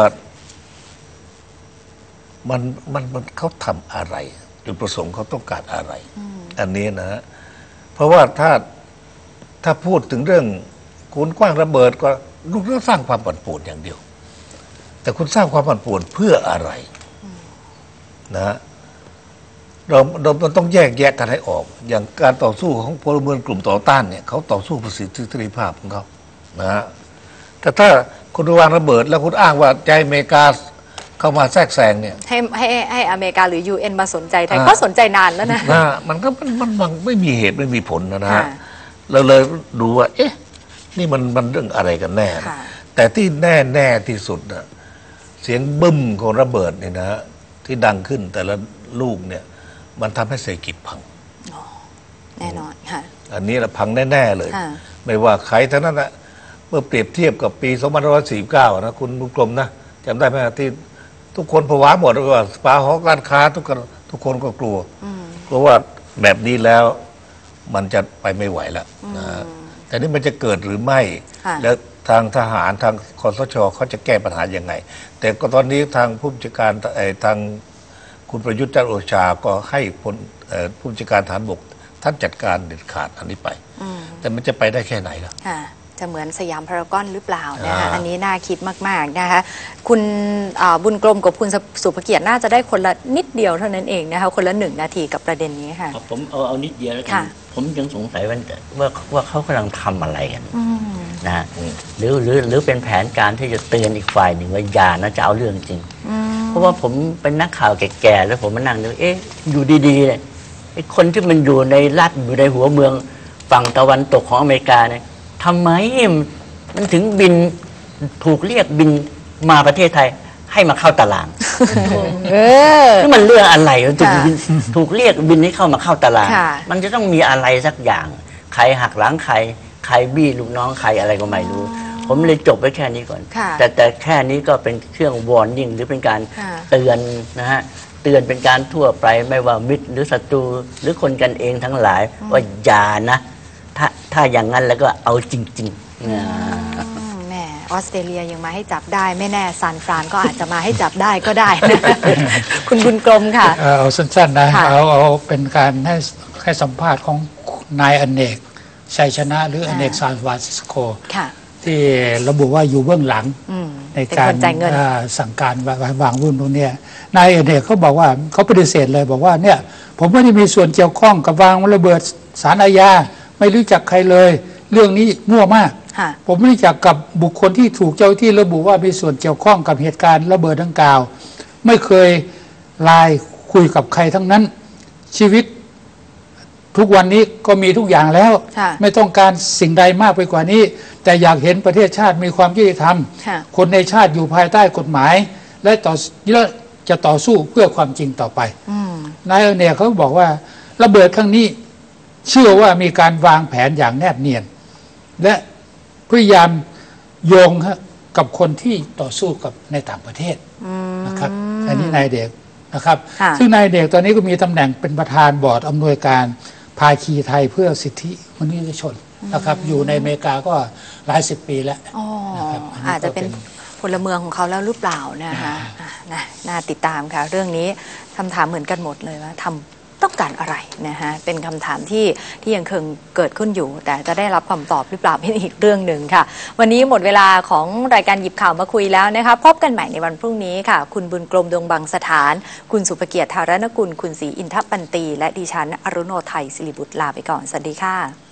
มันมันมันเขาทำอะไรจุดประสงค์เขาต้องการอะไรอันนี้นะเพราะว่าถ้าถ้าพูดถึงเรื่องคุณกว้างระเบิดก็ลูกเรื่องสร้างความปั่นป่วนอย่างเดียวแต่คุณสร้างความปั่นป่วนเพื่ออะไรนะเราเราต้องแยกแยะกันให้ออกอย่างการต่อสู้ของพลเมืองกลุ่มต่อต้านเนี่ยเขาต่อสู้เพื่อสิทธิภาพของเขานะฮะแต่ถ้าคุณวางระเบิดแล้วคุณอ้างว่าใจอเมริกาเข้ามาแทรกแซงเนี่ยให้ให้ให้อเมริกาหรือ ยู เอ็น มาสนใจไทยก็สนใจนานแล้วนะนะมันก็มันมันไม่มีเหตุไม่มีผลนะฮะเราเลยดูว่าเอ๊ะนี่มันมันเรื่องอะไรกันแน่แต่ที่แน่แน่ที่สุดนะเสียงบึ้มของระเบิดเนี่ยนะที่ดังขึ้นแต่ละลูกเนี่ยมันทำให้เศรษฐกิจพังแน่นอนค่ะอันนี้เราพังแน่ๆเลยไม่ว่าใครทั้งนั้นนะเมื่อเปรียบเทียบกับปีสองพันห้าร้อยสี่สิบเก้านะคุณบุญกรมนะจำได้ไหมที่ทุกคนผวาหมดว่าสภาหอการค้าทุกคนทุกคนก็กลัวกลัวว่าแบบนี้แล้วมันจะไปไม่ไหวแล้วนะแต่นี่มันจะเกิดหรือไม่แล้วทางทหารทางคสช.เขาจะแก้ปัญหายังไงแต่ก็ตอนนี้ทางผู้บัญชาการทางคุณประยุทธ์จันทร์โอชาก็ให้พลผู้บัญชาการฐานบกท่านจัดการเด็ดขาดอันนี้ไปแต่มันจะไปได้แค่ไหนล่ะจะเหมือนสยามพารากอนหรือเปล่านะคะอันนี้น่าคิดมากๆนะคะคุณบุญกรมกับคุณสุภเกียรติน่าจะได้คนละนิดเดียวเท่านั้นเองนะคะคนละหนึ่งนาทีกับประเด็นนี้ค่ะผมเอาเอานิดเดียวแล้วกันผมยังสงสัยว่าว่าว่าเขากำลังทำอะไรกันนะหรือหรือหรือเป็นแผนการที่จะเตือนอีกฝ่ายหนึ่งว่าอย่านะจะเอาเรื่องจริงเพราะว่าผมเป็นนักข่าวแก่ๆแล้วผมมานั่งดูเอ๊ะอยู่ดีๆเนี่ยไอ้คนที่มันอยู่ในรัฐอยู่ในหัวเมืองฝั่งตะวันตกของอเมริกาเนี่ยทำไมมันถึงบินถูกเรียกบินมาประเทศไทยให้มาเข้าตารางนี่มันเรื่องอะไรถูกถูกเรียกบินให้เข้ามาเข้าตารางมันจะต้องมีอะไรสักอย่างใครหักหลังใครใครบี้ลูกน้องใครอะไรก็ไม่รู้ผมเลยจบไว้แค่นี้ก่อนแต่แต่แค่นี้ก็เป็นเครื่องวอร์นิ่งหรือเป็นการเตือนนะฮะเตือนเป็นการทั่วไปไม่ว่ามิตรหรือศัตรูหรือคนกันเองทั้งหลายว่าอย่านะถ้าถ้าอย่างนั้นแล้วก็เอาจริงๆแม่ออสเตรเลียยังมาให้จับได้ไม่แน่ซานฟรานก็อาจจะมาให้จับได้ก็ได้นะคุณบุญกรมค่ะเอาสั้นๆนะเอาเอาเป็นการให้ให้สัมภาษณ์ของนายอเนกชัยชนะหรืออเนกซานฟรานซิสโกที่ระบุว่าอยู่เบื้องหลังในการสั่งการวางวุ่นตรงนี้นายอเนกเขาบอกว่าเขาปฏิเสธเลยบอกว่าเนี่ยผมไม่ได้มีส่วนเกี่ยวข้องกับวางระเบิดศาลอาญาไม่รู้จักใครเลยเรื่องนี้มั่วมากผมไม่รู้จักกับบุคคลที่ถูกเจ้าที่ระบุว่ามีส่วนเกี่ยวข้องกับเหตุการณ์ระเบิดดังกล่าวไม่เคยไลน์คุยกับใครทั้งนั้นชีวิตทุกวันนี้ก็มีทุกอย่างแล้วไม่ต้องการสิ่งใดมากไปกว่านี้แต่อยากเห็นประเทศชาติมีความยุติธรรมคนในชาติอยู่ภายใต้กฎหมายและต่อและจะต่อสู้เพื่อความจริงต่อไปนายเนี่ยเขาบอกว่าระเบิดครั้งนี้เชื่อว่ามีการวางแผนอย่างแนบเนียนและพยายามโยงกับคนที่ต่อสู้กับในต่างประเทศนะครับอันนี้นายเด็กนะครับซึ่งนายเด็กตอนนี้ก็มีตำแหน่งเป็นประธานบอร์ดอำนวยการภาคีไทยเพื่อสิทธิมนุษยชนนะครับอยู่ในอเมริกาก็หลายสิบปีแล้วนะครับอาจจะเป็นพลเมืองของเขาแล้วหรือเปล่านะคะนะน่าติดตามค่ะเรื่องนี้คำถามเหมือนกันหมดเลยว่าทำต้องการอะไรนะฮะเป็นคำถามที่ที่ยังคงเกิดขึ้นอยู่แต่จะได้รับคำตอบหรือเปล่าเป็นอีกเรื่องหนึ่งค่ะวันนี้หมดเวลาของรายการหยิบข่าวมาคุยแล้วนะคะพบกันใหม่ในวันพรุ่งนี้ค่ะคุณบุญกรมดวงบางสถานคุณสุภเกียรติธารณกุลคุณศรีอินทปันตีและดิฉันอรุโนไทยศิริบุตรลาไปก่อนสวัสดีค่ะ